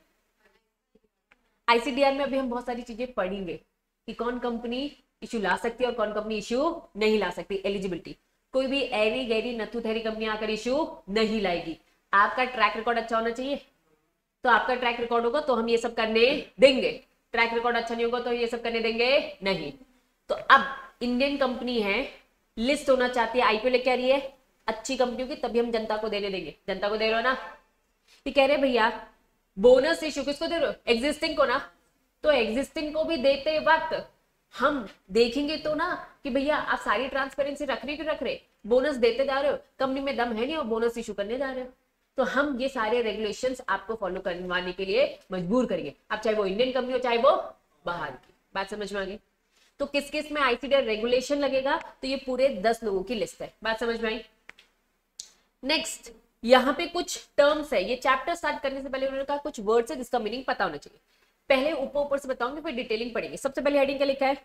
आईसीडीआर में अभी हम बहुत सारी चीजें पढ़ेंगे कि कौन कंपनी इशू ला सकती है और कौन कंपनी इशू नहीं ला सकती। एलिजिबिलिटी, कोई भी एरी गैरी नथु थेरी कंपनी आकर इशू नहीं लाएगी। आपका ट्रैक रिकॉर्ड अच्छा होना चाहिए, तो आपका ट्रैक रिकॉर्ड होगा तो हम ये सब करने देंगे। ट्रैक रिकॉर्ड अच्छा नहीं होगा तो ये सब करने देंगे नहीं। तो अब इंडियन कंपनी है, लिस्ट होना चाहती है, आईपीओ लेके आ रही है अच्छी कंपनियों की, तभी हम जनता को देने देंगे। जनता को दे रहे हो ना, ये कह रहे भैया बोनस इशू किसको दे रहे हो? एग्जिस्टिंग को ना। तो एग्जिस्टिंग को भी देते वक्त हम देखेंगे तो ना कि भैया आप सारी ट्रांसपेरेंसी रख रहे क्यों रख रहे, बोनस देते जा रहे हो, कंपनी में दम है नहीं और बोनस इशू करने जा रहे हो। तो हम ये सारे रेगुलेशंस आपको फॉलो करवाने के लिए मजबूर करेंगे, अब चाहे वो इंडियन कंपनी हो चाहे वो बाहर की। बात समझ में आ गई? तो किस किस में आईसीडीआर रेगुलेशन लगेगा, तो ये पूरे दस लोगों की लिस्ट है। बात समझ में आई? नेक्स्ट, यहाँ पे कुछ टर्म्स है, ये चैप्टर स्टार्ट करने से पहले उन्होंने कहा कुछ वर्ड्स है जिसका मीनिंग पता होना चाहिए। पहले ऊपर ऊपर से बताऊंगी, फिर डिटेलिंग पढ़ेंगे। सबसे पहले हेडिंग क्या लिखा है?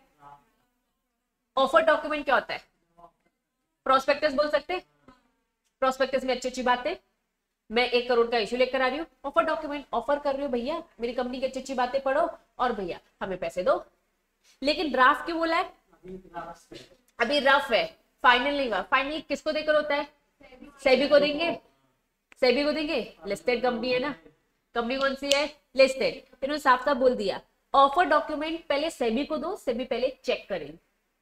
ऑफर डॉक्यूमेंट क्या होता है? प्रोस्पेक्टस बोल सकते हैं। प्रोस्पेक्टस में अच्छी अच्छी बातें, मैं एक करोड़ का इशू लेकर आ रही हूँ, ऑफर डॉक्यूमेंट, ऑफर कर रही हूँ भैया मेरी कंपनी की अच्छी अच्छी बातें पढ़ो और भैया हमें पैसे दो। लेकिन ड्राफ्ट क्यों बोला है? अभी रफ है, फाइनल नहीं हुआ। फाइनल किसको देकर होता है? सेबी को देंगे। सेबी को देंगे, लिस्टेड कंपनी है ना, कंपनी कौन सी है? लिस्टेड। इन्होंने साफ साफ बोल दिया ऑफर डॉक्यूमेंट पहले सेबी को दो, सेबी पहले चेक करेंगे।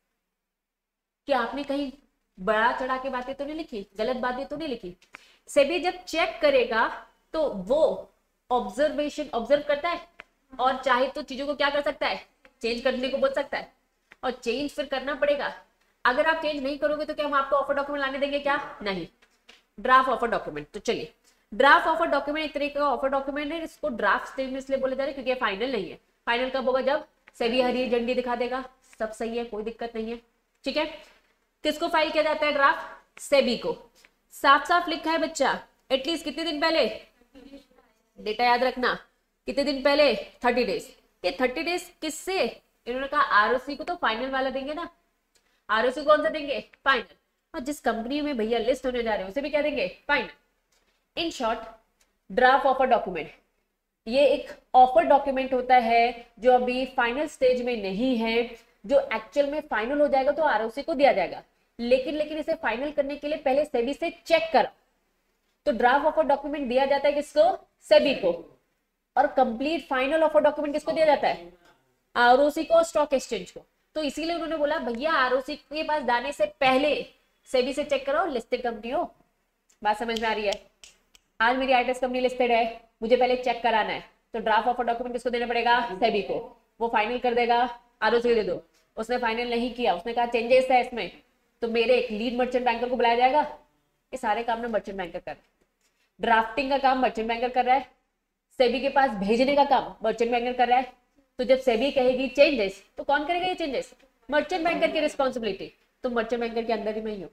कि आपने कहीं बड़ा चढ़ा के बातें तो नहीं लिखी, गलत बातें तो नहीं लिखी। सेबी जब चेक करेगा तो वो ऑब्जर्वेशन ऑब्जर्व करता है और चाहे तो चीजों को क्या कर सकता है? चेंज करने को बोल सकता है, और चेंज फिर करना पड़ेगा। अगर आप चेंज नहीं करोगे तो क्या हम आपको ऑफर डॉक्यूमेंट लाने देंगे? क्या नहीं। ड्राफ्ट ऑफर डॉक्यूमेंट, तो चलिए ड्राफ्ट ऑफर डॉक्यूमेंट एक तरीके का ऑफर डॉक्यूमेंट है, इसको ड्राफ्ट स्टेज में इसलिए बोले जा रहे हैं क्योंकि फाइनल नहीं है। फाइनल कब होगा? जब सेबी हरी झंडी दिखा देगा, सब सही है, कोई दिक्कत नहीं है। ठीक है, किसको फाइल किया जाता है ड्राफ्ट? सेबी को। साफ साफ लिखा है बच्चा, एटलीस्ट कितने दिन पहले, डेटा याद रखना, कितने दिन पहले? Thirty days. ये थर्टी डेज किससे? इन्होंने कहा आरओसी को तो फाइनल वाला देंगे ना। आरओसी कौन सा देंगे? फाइनल। और जिस कंपनी में भैया लिस्ट होने जा रहे हैं उसे भी क्या देंगे? Final. In short, draft offer document ये एक ऑफर डॉक्यूमेंट होता है जो अभी फाइनल स्टेज में नहीं है, जो एक्चुअल में फाइनल हो जाएगा तो आरओसी को दिया जाएगा। लेकिन लेकिन इसे फाइनल करने के लिए पहले सेबी से चेक कर, तो ड्राफ्ट ऑफर डॉक्यूमेंट दिया जाता है किसको? सेबी को। और कंप्लीट फाइनल ऑफर डॉक्यूमेंट किसको दिया जाता है? आरओसी को, स्टॉक एक्सचेंज को। तो इसीलिए उन्होंने बोला भैया आरओसी के पास जाने से पहले सेबी से चेक करो लिस्टेड कंपनी हो। बात समझ में आ रही है? आज मेरी आईटीएस कंपनी लिस्टेड है, मुझे पहले चेक कराना है, तो ड्राफ्ट ऑफर डॉक्यूमेंट किसको देना पड़ेगा? सेबी को। वो फाइनल कर देगा, आरओसी को दे दो। उसने फाइनल नहीं किया, उसने कहा चेंजेस है इसमें, तो मेरे एक लीड मर्चेंट बैंकर को बुलाया जाएगा। ये सारे काम ना मर्चेंट बैंकर कर रहा है, ड्राफ्टिंग का काम मर्चेंट बैंकर कर रहा है, सेबी के पास भेजने का काम मर्चेंट बैंकर कर रहा है। तो जब सेबी कहेगी चेंजेस, तो कौन करेगा ये चेंजेस? मर्चेंट बैंकर की रिस्पॉन्सिबिलिटी। तो मर्चेंट बैंकर के अंदर ही मैं ही हूँ।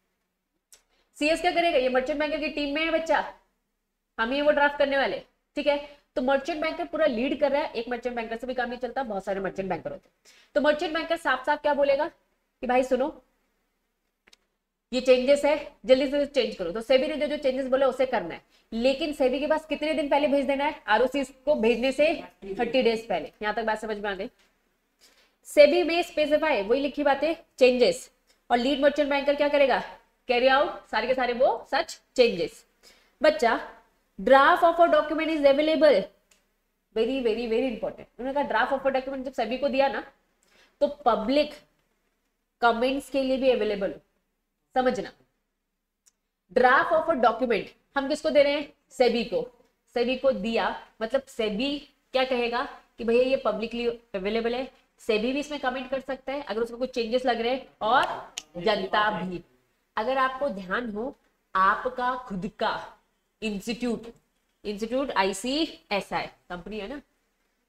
सीएस क्या करेगा? ये मर्चेंट बैंकर की टीम में है बच्चा, हम ही वो ड्राफ्ट करने वाले। ठीक है, तो मर्चेंट बैंकर पूरा लीड कर रहा है। एक मर्चेंट बैंकर से भी काम नहीं चलता, बहुत सारे मर्चेंट बैंकर होते हैं। तो मर्चेंट बैंकर साफ साफ क्या बोलेगा कि भाई सुनो ये चेंजेस है, जल्दी से चेंज करो। तो सेबी ने जो जो चेंजेस बोले उसे करना है, लेकिन सेबी के पास कितने दिन पहले भेज देना है? आरओसी को भेजने से थर्टी डेज पहले। यहां तक बात समझ में आ गई? सेबी में स्पेसिफाई वही लिखी बातें, चेंजेस, और लीड मर्चेंट बैंकर क्या करेगा? कैरी आउट सारे के सारे वो सच चेंजेस। बच्चा draft offer document is available, very very very important. उन्होंने कहा ड्राफ्ट ऑफर डॉक्यूमेंट जब सेबी को दिया ना, तो पब्लिक कमेंट्स के लिए भी अवेलेबल हो। समझना, ड्राफ्ट ऑफर डॉक्यूमेंट हम किसको दे रहे हैं? सेबी को। सेबी को दिया मतलब सेबी क्या कहेगा कि भैया ये पब्लिकली अवेलेबल है, सेबी भी इसमें कमेंट कर सकता है अगर उसको कुछ चेंजेस लग रहे हैं, और जनता भी। अगर आपको ध्यान हो, आपका खुद का इंस्टीट्यूट, इंस्टीट्यूट आईसीएसआई कंपनी है ना,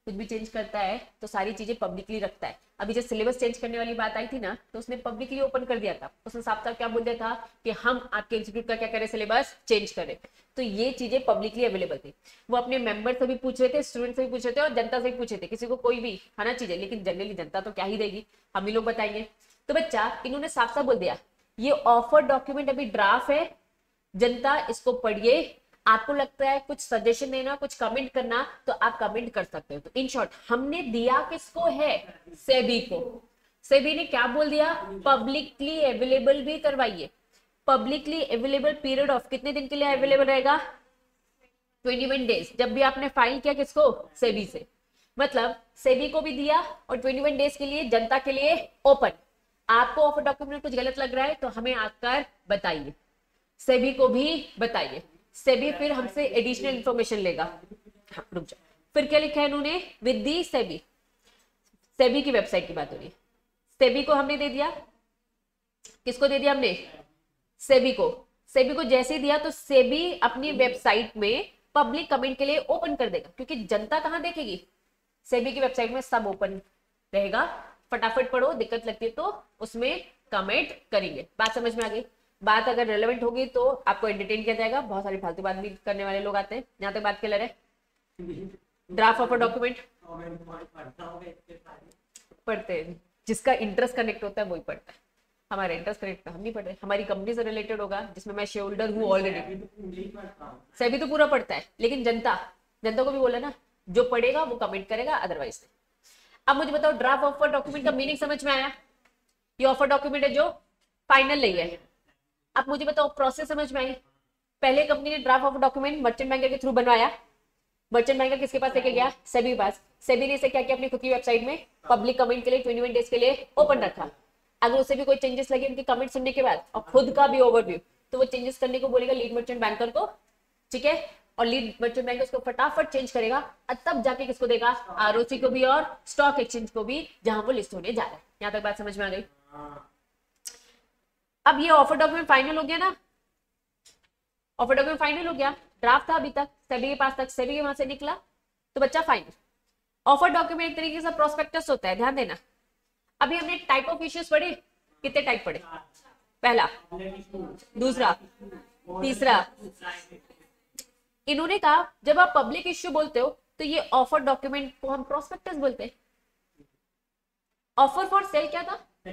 कुछ भी चेंज करता है तो सारी चीजें पब्लिकली रखता है। अभी जब सिलेबस चेंज करने वाली बात आई थी ना, तो उसने पब्लिकली ओपन कर दिया था। उसने साफ साफ क्या बोल दिया था कि हम आपके इंस्टीट्यूट का क्या करें, सिलेबस चेंज करें। तो ये चीजें पब्लिकली अवेलेबल थी। वो अपने मेंबर से भी पूछ रहे थे, स्टूडेंट से भी पूछ रहे थे और जनता से भी पूछ रहे थे। किसी को कोई भी आना चाहिए, लेकिन जनरली जनता तो क्या ही देगी, हम ही लोग बताएंगे। तो बच्चा इन्होंने साफ साफ बोल दिया ये ऑफर डॉक्यूमेंट अभी ड्राफ्ट है, जनता इसको पढ़िए। आपको लगता है कुछ सजेशन देना, कुछ कमेंट करना, तो आप कमेंट कर सकते हो। तो इन शॉर्ट हमने दिया किसको है, सेबी को। सेबी ने क्या बोल दिया, पब्लिकली अवेलेबल भी करवाइए। पब्लिकली अवेलेबल पीरियड ऑफ कितने दिन के लिए अवेलेबल रहेगा, इक्कीस डेज। जब भी आपने फाइल किया किसको, सेबी से, मतलब सेबी को भी दिया और इक्कीस डेज के लिए जनता के लिए ओपन। आपको ऑफर डॉक्यूमेंट कुछ गलत लग रहा है तो हमें आकर बताइए, सेबी को भी बताइए। सेबी फिर हमसे एडिशनल इंफॉर्मेशन लेगा। हाँ, रुक जाओ, फिर क्या लिखा है इन्होंने, विद दी सेबी। सेबी की वेबसाइट की बात हो रही है। सेबी को हमने दे दिया, किसको दे दिया हमने, सेबी को। सेबी को जैसे ही दिया तो सेबी अपनी वेबसाइट में पब्लिक कमेंट के लिए ओपन कर देगा, क्योंकि जनता कहां देखेगी, सेबी की वेबसाइट में सब ओपन रहेगा। फटाफट पढ़ो, दिक्कत लगती है तो उसमें कमेंट करेंगे। बात समझ में आ गई। बात अगर रेलेवेंट होगी तो आपको एंटरटेन किया जाएगा। बहुत सारी फालतू बात भी करने वाले लोग आते हैं। यहाँ तक बात क्लियर है। ड्राफ्ट ऑफ अ डॉक्यूमेंट पढ़ते हैं, जिसका इंटरेस्ट कनेक्ट होता है वही पढ़ता है। हमारा इंटरेस्ट कनेक्ट हम नहीं पढ़ रहे। हमारी कंपनी से रिलेटेड होगा जिसमें मैं शेयर होल्डर हूँ ऑलरेडी। सेबी तो पूरा पढ़ता है, लेकिन जनता जनता को भी बोला ना, जो पढ़ेगा वो कमेंट करेगा, अदरवाइज। अब मुझे बताओ, ड्राफ्ट ऑफर डॉक्यूमेंट का मीनिंग समझ में आया। ये ऑफर डॉक्यूमेंट है जो फाइनल नहीं है। अब मुझे बताओ प्रोसेस समझ में आई। पहले कंपनी ने draft of document merchant banker के थ्रू बनवाया। मर्चेंट बैंकर किसके पास लेके गया, सेबी के पास। सेबी ने इसे क्या किया, अपनी खुद की वेबसाइट में पब्लिक कमेंट के लिए इक्कीस डेज के लिए ओपन रखा। अगर उसे भी कोई चेंजेस लगे उनके कमेंट सुनने के बाद और खुद का भी ओवरव्यू, तो वो चेंजेस करने को बोलेगा लीड मर्चेंट बैंकर को, ठीक है। और लीड मर्चेंट बैंकर उसको फटाफट चेंज करेगा और तब जाके किसको देगा, आरओसी को भी और स्टॉक एक्सचेंज को भी, जहां वो लिस्ट होने जा रहा है। यहां तक बात समझ में आ गई। अब ये ऑफर डॉक्यूमेंट फाइनल हो गया ना, ऑफर डॉक्यूमेंट फाइनल हो गया। ड्राफ्ट था अभी तक सेबी के पास तक, सेबी के वहां से निकला तो बच्चा फाइनल। ऑफर डॉक्यूमेंट एक तरीके से प्रोस्पेक्टस होता है, ध्यान देना। अभी हमने टाइप ऑफ इश्यूज पढ़े, कितने टाइप पढ़े, पहला, दूसरा, तीसरा। इन्होंने कहा जब आप पब्लिक इश्यू बोलते हो तो ये ऑफर डॉक्यूमेंट को हम प्रोस्पेक्टस बोलते हैं। ऑफर फॉर सेल क्या था,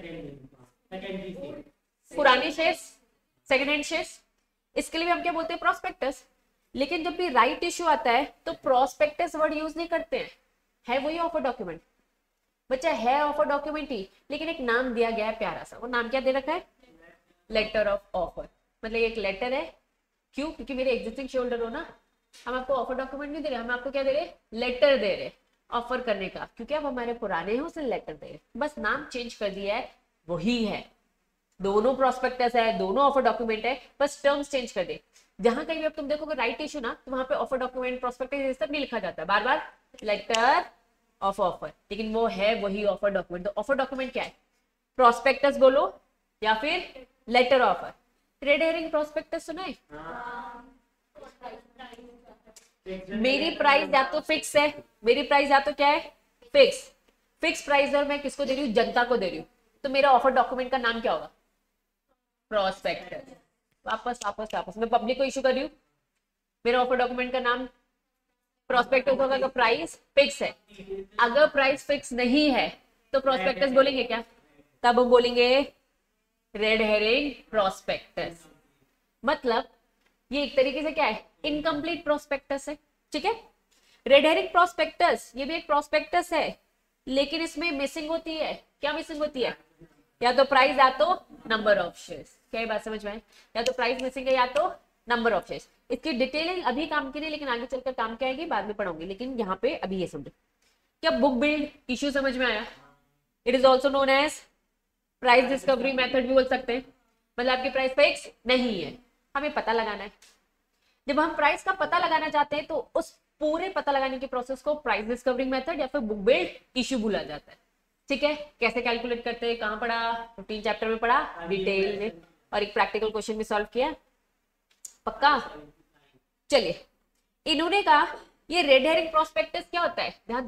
पुराने शेयर्स, सेकंड हैंड शेयर्स, इसके लिए भी हम क्या बोलते हैं, प्रोस्पेक्टस। लेकिन जब भी राइट इश्यू आता है तो प्रोस्पेक्टस वर्ड यूज नहीं करते हैं, है वही ऑफर डॉक्यूमेंट। बच्चा है ऑफर डॉक्यूमेंट ही, लेकिन एक नाम दिया गया है प्यारा सा। वो नाम क्या दे रखा है, लेटर ऑफ ऑफर। मतलब एक लेटर है, क्यों, क्योंकि मेरे एग्जिस्टिंग शेयर होल्डर हो ना, हम आपको ऑफर डॉक्यूमेंट नहीं दे रहे, हम आपको क्या दे रहे, लेटर दे रहे ऑफर करने का, क्योंकि आप हमारे पुराने हैं, उसे लेटर दे रहे, बस नाम चेंज कर दिया है, वही है। दोनों प्रोस्पेक्टस है, दोनों ऑफर डॉक्यूमेंट है, बस टर्म्स चेंज कर दे। जहां कहीं भी अब तुम देखोगे राइट इशू ना, तो वहां पे ऑफर डॉक्यूमेंट प्रोस्पेक्टस ये सब नहीं लिखा जाता, बार बार लेटर ऑफ ऑफर, लेकिन वो है वही ऑफर डॉक्यूमेंट। तो ऑफर डॉक्यूमेंट क्या है, प्रोस्पेक्टस बोलो या फिर letter offer. Red herring prospectus सुना है, मेरी प्राइस या तो फिक्स है, मेरी प्राइस या तो क्या है, फिक्स। फिक्स प्राइस और मैं किसको दे रही हूँ, जनता को दे रही हूँ, तो मेरा ऑफर डॉक्यूमेंट का नाम क्या होगा, प्रोस्पेक्टस। वापस वापस वापस मैं पब्लिक को इशू कर रही हूँ, मेरा ऑफर डॉक्यूमेंट का नाम प्रोस्पेक्टस होगा अगर प्राइस फिक्स है। अगर प्राइस फिक्स नहीं है तो प्रोस्पेक्टस बोलेंगे क्या, तब हम बोलेंगे रेड हेरिंग प्रोस्पेक्टस। मतलब ये एक तरीके से क्या है, इनकम्प्लीट प्रोस्पेक्टस है, ठीक है। रेड हेरिंग प्रोस्पेक्टस ये भी एक प्रोस्पेक्टस है, लेकिन इसमें मिसिंग होती है, क्या मिसिंग होती है, या तो प्राइस या तो नंबर ऑफ शेयर्स। क्या ये बात समझ में आए, या तो प्राइस मिसिंग है या तो नंबर ऑफ शेयर्स। इसकी डिटेलिंग अभी काम की नहीं, लेकिन आगे चलकर काम की आएगी, बाद में पढ़ाऊंगी, लेकिन यहाँ पे अभी ये समझो। क्या बुक बिल्ड इश्यू समझ में आया, it is also known as price discovery method भी बोल सकते हैं। मतलब आपकी प्राइस फिक्स नहीं है, हमें पता लगाना है। जब हम प्राइस का पता लगाना चाहते हैं तो उस पूरे पता लगाने के प्रोसेस को प्राइस डिस्कवरिंग मेथड या फिर बुक बिल्ड इश्यू बोला जाता है, ठीक है। कैसे कैलकुलेट करते हैं, कहाँ पढ़ा, रूटीन चैप्टर में पढ़ा डिटेल में, और एक प्रैक्टिकल क्वेश्चन भी सॉल्व किया, पक्का। चलिए, इन्होंने कहा ये रेड हेरिंग प्रोस्पेक्टस क्या होता है, ध्यान दो,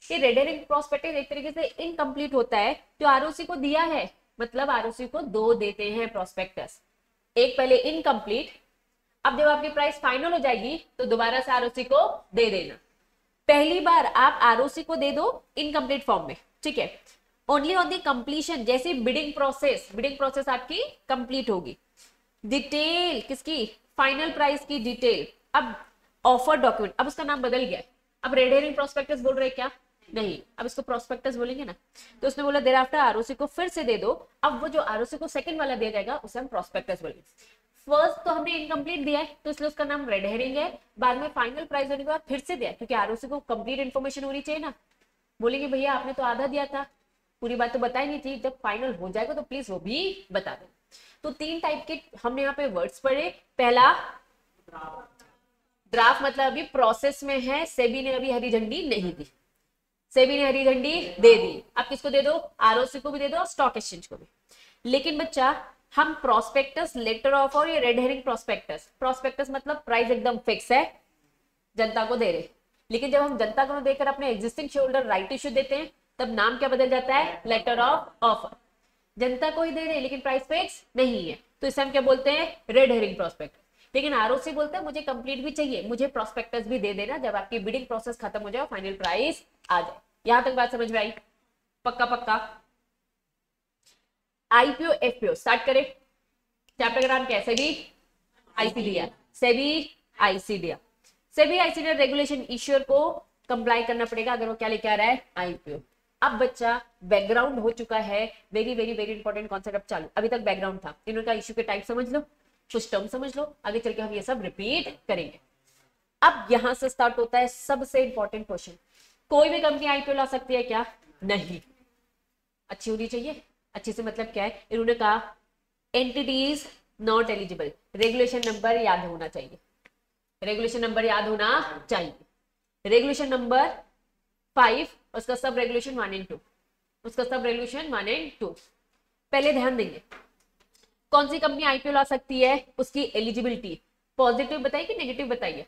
ये रेड हेरिंग प्रोस्पेक्टस एक तरीके से इनकम्प्लीट होता है, जो आरओसी को दिया है, मतलब आरओसी को दो देते हैं प्रोस्पेक्टस, एक पहले इनकम्प्लीट, अब जब आपकी प्राइस फाइनल हो जाएगी तो दोबारा से आरओसी को दे देना। पहली बार आप आरओसी को दे दो इनकम्प्लीट फॉर्म में, ठीक है। ओनली ऑन द कंप्लीशन, जैसे बिडिंग प्रोसेस, बिडिंग प्रोसेस आपकी कंप्लीट होगी, डिटेल किसकी, फाइनल प्राइस की डिटेल, अब ऑफर डॉक्यूमेंट, अब उसका नाम बदल गया, अब रेड हेरिंग प्रोस्पेक्टस बोल रहे क्या, नहीं, अब इसको प्रोस्पेक्टस बोलेंगे ना। तो उसने बोला देयर आफ्टर आरओसी को फिर से दे दो, अब वो जो आरओसी को सेकंड वाला दिया जाएगा उसे हम प्रोस्पेक्टस बोलेंगे। फर्स्ट तो हमने इनकम्प्लीट दिया है तो इसलिए उसका नाम रेड हेरिंग है, बाद में फाइनल प्राइस होने के बाद फिर से दिया, क्योंकि आरओसी को कंप्लीट इन्फॉर्मेशन होनी चाहिए ना। बोलेंगे भैया आपने तो आधा दिया था, पूरी बात तो बताई नहीं थी, जब फाइनल हो जाएगा तो प्लीज वो भी बता दो। तो तीन टाइप के हमने यहाँ पे वर्ड्स पढ़े। पहला ड्राफ्ट, मतलब अभी प्रोसेस में है, सेबी ने अभी हरी झंडी नहीं दी, सेबी ने हरी झंडी दे दी, आप किसको दे दो, आरओसी को भी दे दो, स्टॉक एक्सचेंज को भी। लेकिन बच्चा हम प्रोस्पेक्टस, लेटर ऑफ और ये रेड हेरिंग प्रोस्पेक्टस, प्रोस्पेक्टस मतलब प्राइस एकदम फिक्स है, जनता को दे रहे, लेकिन जब हम जनता को देकर अपने existing share holder right issue देते हैं तब नाम क्या बदल जाता है, लेटर ऑफ ऑफर। जनता को ही दे रहे लेकिन प्राइस फिक्स नहीं है, तो इसे हम क्या बोलते हैं, रेड हेरिंग प्रोस्पेक्टस। लेकिन आरओसी बोलता है मुझे कंप्लीट भी चाहिए, मुझे प्रोस्पेक्टस भी दे देना जब आपकी बिडिंग प्रोसेस खत्म हो जाए, फाइनल प्राइस आ जाए। यहां तक बात समझ में आई, पक्का पक्का। आईपीओ एफपीओ स्टार्ट करें। चैप्टर का नाम क्या है, SEBI ICDR, SEBI ICDR. SEBI ICDR regulation issuer को कंप्लाई करना पड़ेगा अगर वो क्या लेके आ रहा है, आईपीओ। अब बच्चा बैकग्राउंड हो चुका है, very very very important concept चालू, अभी तक बैकग्राउंड था, इनका इश्यू के टाइप समझ लो, कुछ टर्म समझ लो, आगे चल के हम ये सब रिपीट करेंगे। अब यहां से स्टार्ट होता है सबसे इंपॉर्टेंट क्वेश्चन, कोई भी कंपनी आईपीओ ला सकती है क्या, नहीं, अच्छी होनी चाहिए, अच्छी से मतलब क्या है, इन्होंने कहा entities not eligible, regulation number याद होना चाहिए, रेगुलेशन नंबर याद होना चाहिए, रेगुलेशन नंबर फाइव, उसका sub regulation one and to, उसका sub regulation one and to. पहले ध्यान देंगे कौन सी कंपनी आईपीओ ला सकती है, उसकी एलिजिबिलिटी पॉजिटिव बताइए कि नेगेटिव बताइए,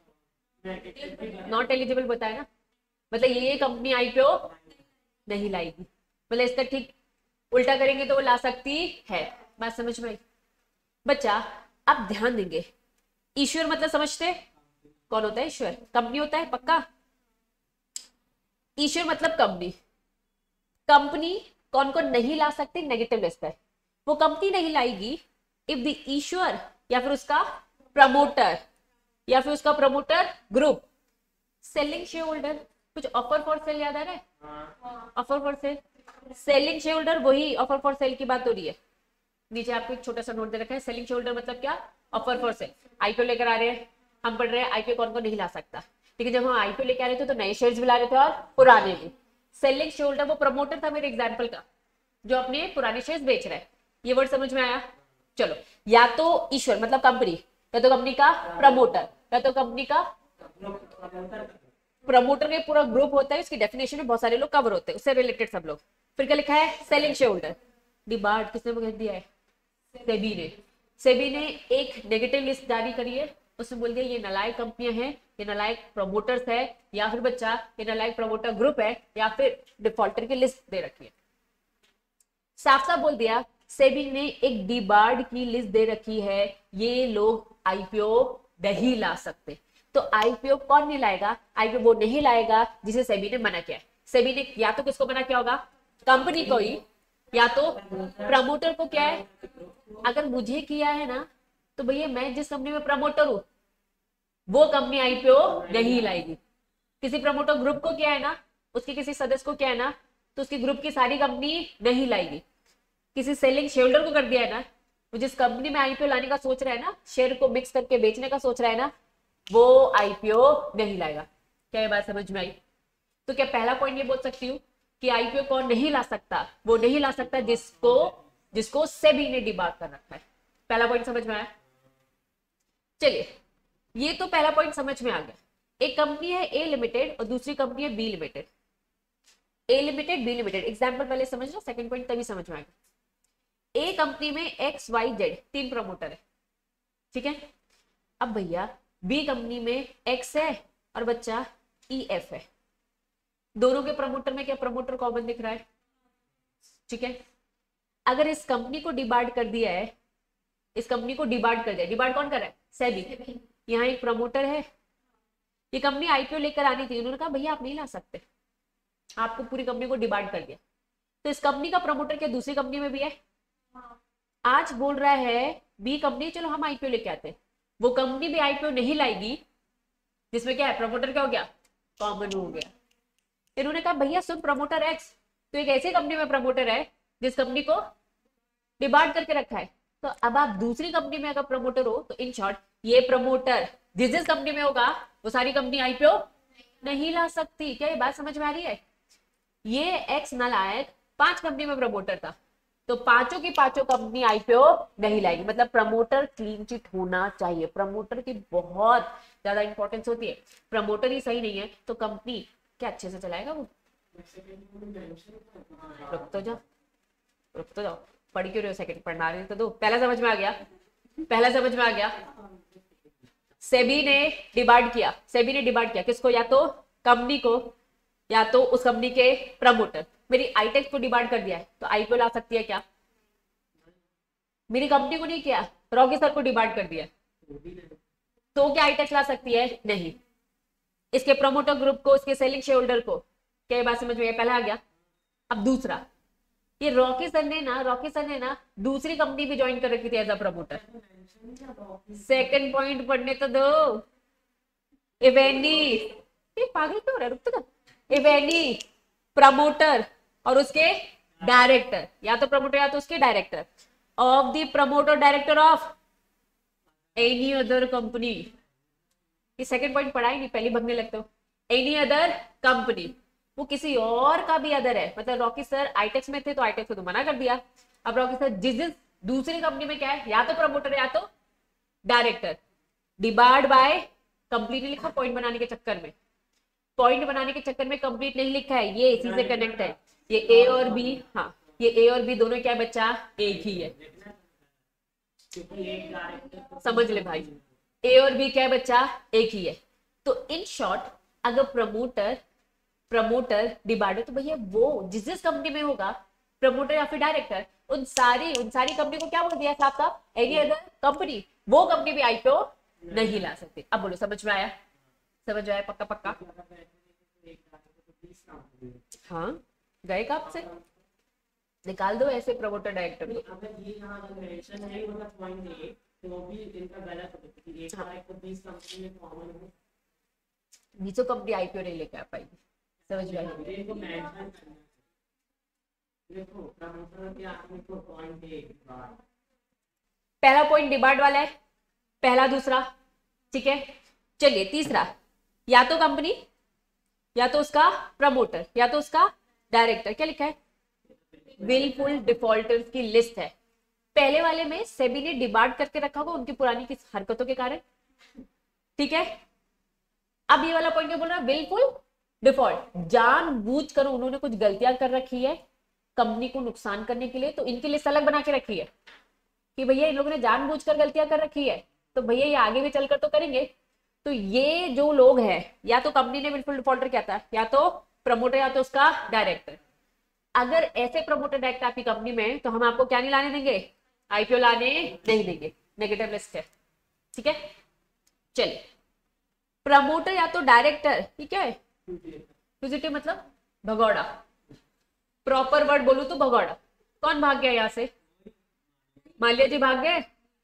नॉट एलिजिबल बताए ना, मतलब ये कंपनी आईपीओ नहीं लाएगी, मतलब इसका ठीक उल्टा करेंगे तो वो ला सकती है। बात समझ में आई बच्चा? अब ध्यान देंगे, ईश्वर मतलब समझते कौन होता है, ईश्वर कंपनी होता है, पक्का। ईश्वर मतलब कंपनी, कंपनी कौन कौन नहीं ला सकती, नेगेटिव लिस्ट है, वो कंपनी नहीं लाएगी इफ द ईश्वर या फिर उसका प्रमोटर या फिर उसका promoter group selling shareholder, कुछ ऑफर फॉर सेल याद आ रहा है, offer for sale, selling shareholder वही ऑफर फॉर सेल की बात हो रही है। नीचे आपको एक छोटा सा नोट दे रखा है, सेलिंग शेयर होल्डर मतलब क्या, ऑफर फॉर सेल। आईपीओ लेकर आ रहे हैं, हम पढ़ रहे हैं आईपीओ कौन कौन नहीं ला सकता, लेकिन जब हम आईपीओ लेकर आ रहे थे तो नए शेयर्स भी ला रहे थे और पुराने भी। सेलिंग शेयर होल्डर वो प्रमोटर था मेरे एग्जाम्पल का, जो अपने पुराने शेयर्स बेच रहा है, ये वर्ड समझ में आया। चलो, या तो ईश्वर मतलब कंपनी, या तो कंपनी का प्रमोटर, या तो कंपनी का प्रमोटर में पूरा ग्रुप होता है, उसकी डेफिनेशन में बहुत सारे लोग कवर होते हैं, उससे रिलेटेड सब लोग। फिर क्या लिखा है, सेलिंग शेयर होल्डर। डिबार्ड किसने कह दिया है, सेबी ने। सेबी ने एक नेगेटिव लिस्ट जारी करी है, उसमें बोल दिया ये नालायक कंपनियां हैं, ये नालायक प्रमोटर्स है, या फिर बच्चा ये नालायक प्रमोटर ग्रुप है, या फिर डिफॉल्टर की लिस्ट दे रखी है। साफ साफ बोल दिया, सेबी ने एक डिबार्ड की लिस्ट दे रखी है, ये लोग आईपीओ नहीं ला सकते। तो आईपीओ कौन नहीं लाएगा, आईपीओ वो नहीं लाएगा जिसे सेबी ने मना किया है। सेबी ने या तो किसको मना किया होगा, कंपनी को ही, या तो प्रमोटर को। क्या है, अगर मुझे किया है ना तो भैया मैं जिस कंपनी में प्रमोटर हूं वो कंपनी आईपीओ नहीं लाएगी। किसी प्रमोटर ग्रुप को किया है ना, उसके किसी सदस्य को किया है ना, तो उसकी ग्रुप की सारी कंपनी नहीं लाएगी। किसी सेलिंग शेयर होल्डर को कर दिया है ना, वो जिस कंपनी में आईपीओ लाने का सोच रहा है ना, शेयर को मिक्स करके बेचने का सोच रहा है ना, वो आईपीओ नहीं लाएगा। क्या ये बात समझ में आई? तो क्या पहला पॉइंट ये बोल सकती हूँ कि आईपीओ कौन नहीं ला सकता, वो नहीं ला सकता जिसको जिसको सेबी ने डिबार कर रखा है। पहला पॉइंट समझ में आया? चलिए, ये तो पहला पॉइंट समझ में आ गया। एक कंपनी है ए लिमिटेड और दूसरी कंपनी है B limited. A limited B limited example पहले समझ लो, सेकंड पॉइंट तभी समझ में आएगा। ए कंपनी में एक्स वाई जेड तीन प्रमोटर है, ठीक है। अब भैया बी कंपनी में एक्स है और बच्चा ई एफ है। दोनों के प्रमोटर में क्या प्रमोटर कॉमन दिख रहा है, ठीक है। अगर इस कंपनी को डिबार्ड कर दिया है, इस कंपनी को डिबार्ड कर दिया, डिबार्ड कौन कर रहा है, सेबी। यहाँ एक प्रमोटर है, ये कंपनी आईपीओ लेकर आनी थी, उन्होंने कहा भैया आप नहीं ला सकते, आपको पूरी कंपनी को डिबार्ड कर दिया। तो इस कंपनी का प्रमोटर क्या दूसरी कंपनी में भी है, आज बोल रहा है बी कंपनी चलो हम आईपीओ लेके आते हैं, वो कंपनी भी आईपीओ नहीं लाएगी, जिसमें क्या है प्रमोटर क्या हो गया, कॉमन हो गया। इन्होंने कहा भैया सुन प्रमोटर एक्स, तो एक ऐसी कंपनी में प्रमोटर है जिस कंपनी को डिबार्ड करके रखा है, तो अब आप दूसरी कंपनी में अगर प्रमोटर हो तो इन शॉर्ट ये प्रमोटर जिस जिस कंपनी में होगा वो सारी कंपनी आईपीओ नहीं ला सकती। क्या ये बात समझ में आ रही है? ये एक्स नालायक पांच कंपनी में प्रमोटर था, तो पांचों की पांचों कंपनी आईपीओ नहीं लाएगी, मतलब प्रमोटर क्लीन चिट होना चाहिए। प्रमोटर की बहुत ज्यादा इंपॉर्टेंस होती है, प्रमोटर ही सही नहीं है तो कंपनी क्या अच्छे से चलाएगा वो। रुक तो जाओ, रुक तो जाओ, पढ़ क्यों रहे हो, सेकंड पढ़ना रहे तो दो। पहला समझ में आ गया, पहला समझ में आ गया। सेबी ने डिबार्ड किया, सेबी ने डिबार्ड किया किसको, या तो कंपनी को या तो उस कंपनी के प्रमोटर। मेरी आईटेक्स को डिबार्ड कर दिया है तो आईपीओ ला सकती है क्या? मेरी कंपनी को नहीं किया, रॉकी सर को डिबार्ड कर दिया तो क्या आईटेक्स ला सकती है? नहीं। इसके प्रमोटर ग्रुप को, इसके सेलिंग शेयर होल्डर को, क्या बात समझ में? पहला आ गया। अब दूसरा, ये रॉकी सर ने ना रॉकी सर ने ना दूसरी कंपनी भी ज्वाइन कर रखी थी as a promoter. Second point पढ़ने तो दो। इवेनी, ये पागल क्यों हो रहा है, रुक तो जा। इवेनी प्रमोटर और उसके डायरेक्टर, या तो प्रमोटर या तो उसके director of the promoter director of any other company. ये सेकंड पॉइंट पढ़ा ही नहीं, पहले भगने लगते हो। एनी अदर कंपनी, वो किसी और का भी अदर है, मतलब रॉकी सर आईटेक्स में थे तो आईटेक्स को तो मना कर दिया। अब रॉकी सर जिस जिस दूसरी कंपनी में क्या है, या तो प्रमोटर या तो डायरेक्टर, डिबार्ड बाय कंप्लीट नहीं लिखा पॉइंट बनाने के चक्कर में, पॉइंट बनाने के चक्कर में कंप्लीट नहीं लिखा है, ये इसी से कनेक्ट है। ये ए और बी, हाँ ये ए और बी दोनों क्या बच्चा एक ही है, समझ ले भाई, ए और बी क्या है बच्चा एक ही है। तो इन शॉर्ट अगर प्रमोटर प्रमोटर डिबार्ड है तो भैया वो जिस जिस कंपनी में होगा प्रमोटर या फिर डायरेक्टर, उन सारी उन सारी कंपनी को क्या बोल दिया साहब साहब, एनी अदर कंपनी, वो कंपनी भी आईपीओ नहीं ला सकती। अब बोलो समझ में आया? समझ में आया पक्का पक्का? हाँ गए का आपसे निकाल दो ऐसे प्रमोटर डायरेक्टर को। अगर ये यहाँ जो मेंशन है वो मतलब पॉइंट है तो वो भी इनका गलत है क्योंकि एक बार एक बीस कंपनी में कॉमन है, बीसों कंपनी आईपीओ नहीं लेकर आ पाएगी। समझ में आया? इनको मेंशन करना देखो प्रमोटर के आदमी को पॉइंट है एक बार। पहला पॉइंट डिबार्ड वाला है, पहला दूसरा, ठीक है। चलिए तीसरा, या तो कंपनी या तो उसका प्रमोटर या तो उसका डायरेक्टर, क्या लिखा है? विलफुल डिफॉल्टर्स की लिस्ट है। पहले वाले में सेबी ने डिबार्ड करके रखा होगा उनकी पुरानी किस हरकतों के कारण, ठीक है। अब ये वाला पॉइंट क्या बोल रहा है? विलफुल डिफॉल्ट, जानबूझ कर उन्होंने कुछ गलतियां कर रखी है कंपनी को नुकसान करने के लिए, तो इनकी लिस्ट अलग बना के रखी है कि भैया इन लोगों ने जानबूझकर गलतियां कर रखी है, तो भैया ये आगे भी चलकर तो करेंगे। तो ये जो लोग हैं, या तो कंपनी ने विलफुल डिफॉल्टर क्या था, या तो प्रमोटर या तो उसका डायरेक्टर। अगर ऐसे प्रमोटर डायरेक्टर आपकी कंपनी में, तो हम आपको क्या नहीं लाने देंगे? आईपीओ लाने नहीं देंगे, नेगेटिव लिस्ट है, ठीक है। चलिए प्रमोटर या तो डायरेक्टर, ये क्या है? फ्यूजिटिव मतलब भगौड़ा, प्रॉपर वर्ड बोलू तो भगौड़ा। कौन भाग गया यहाँ से? माल्या जी भाग गए,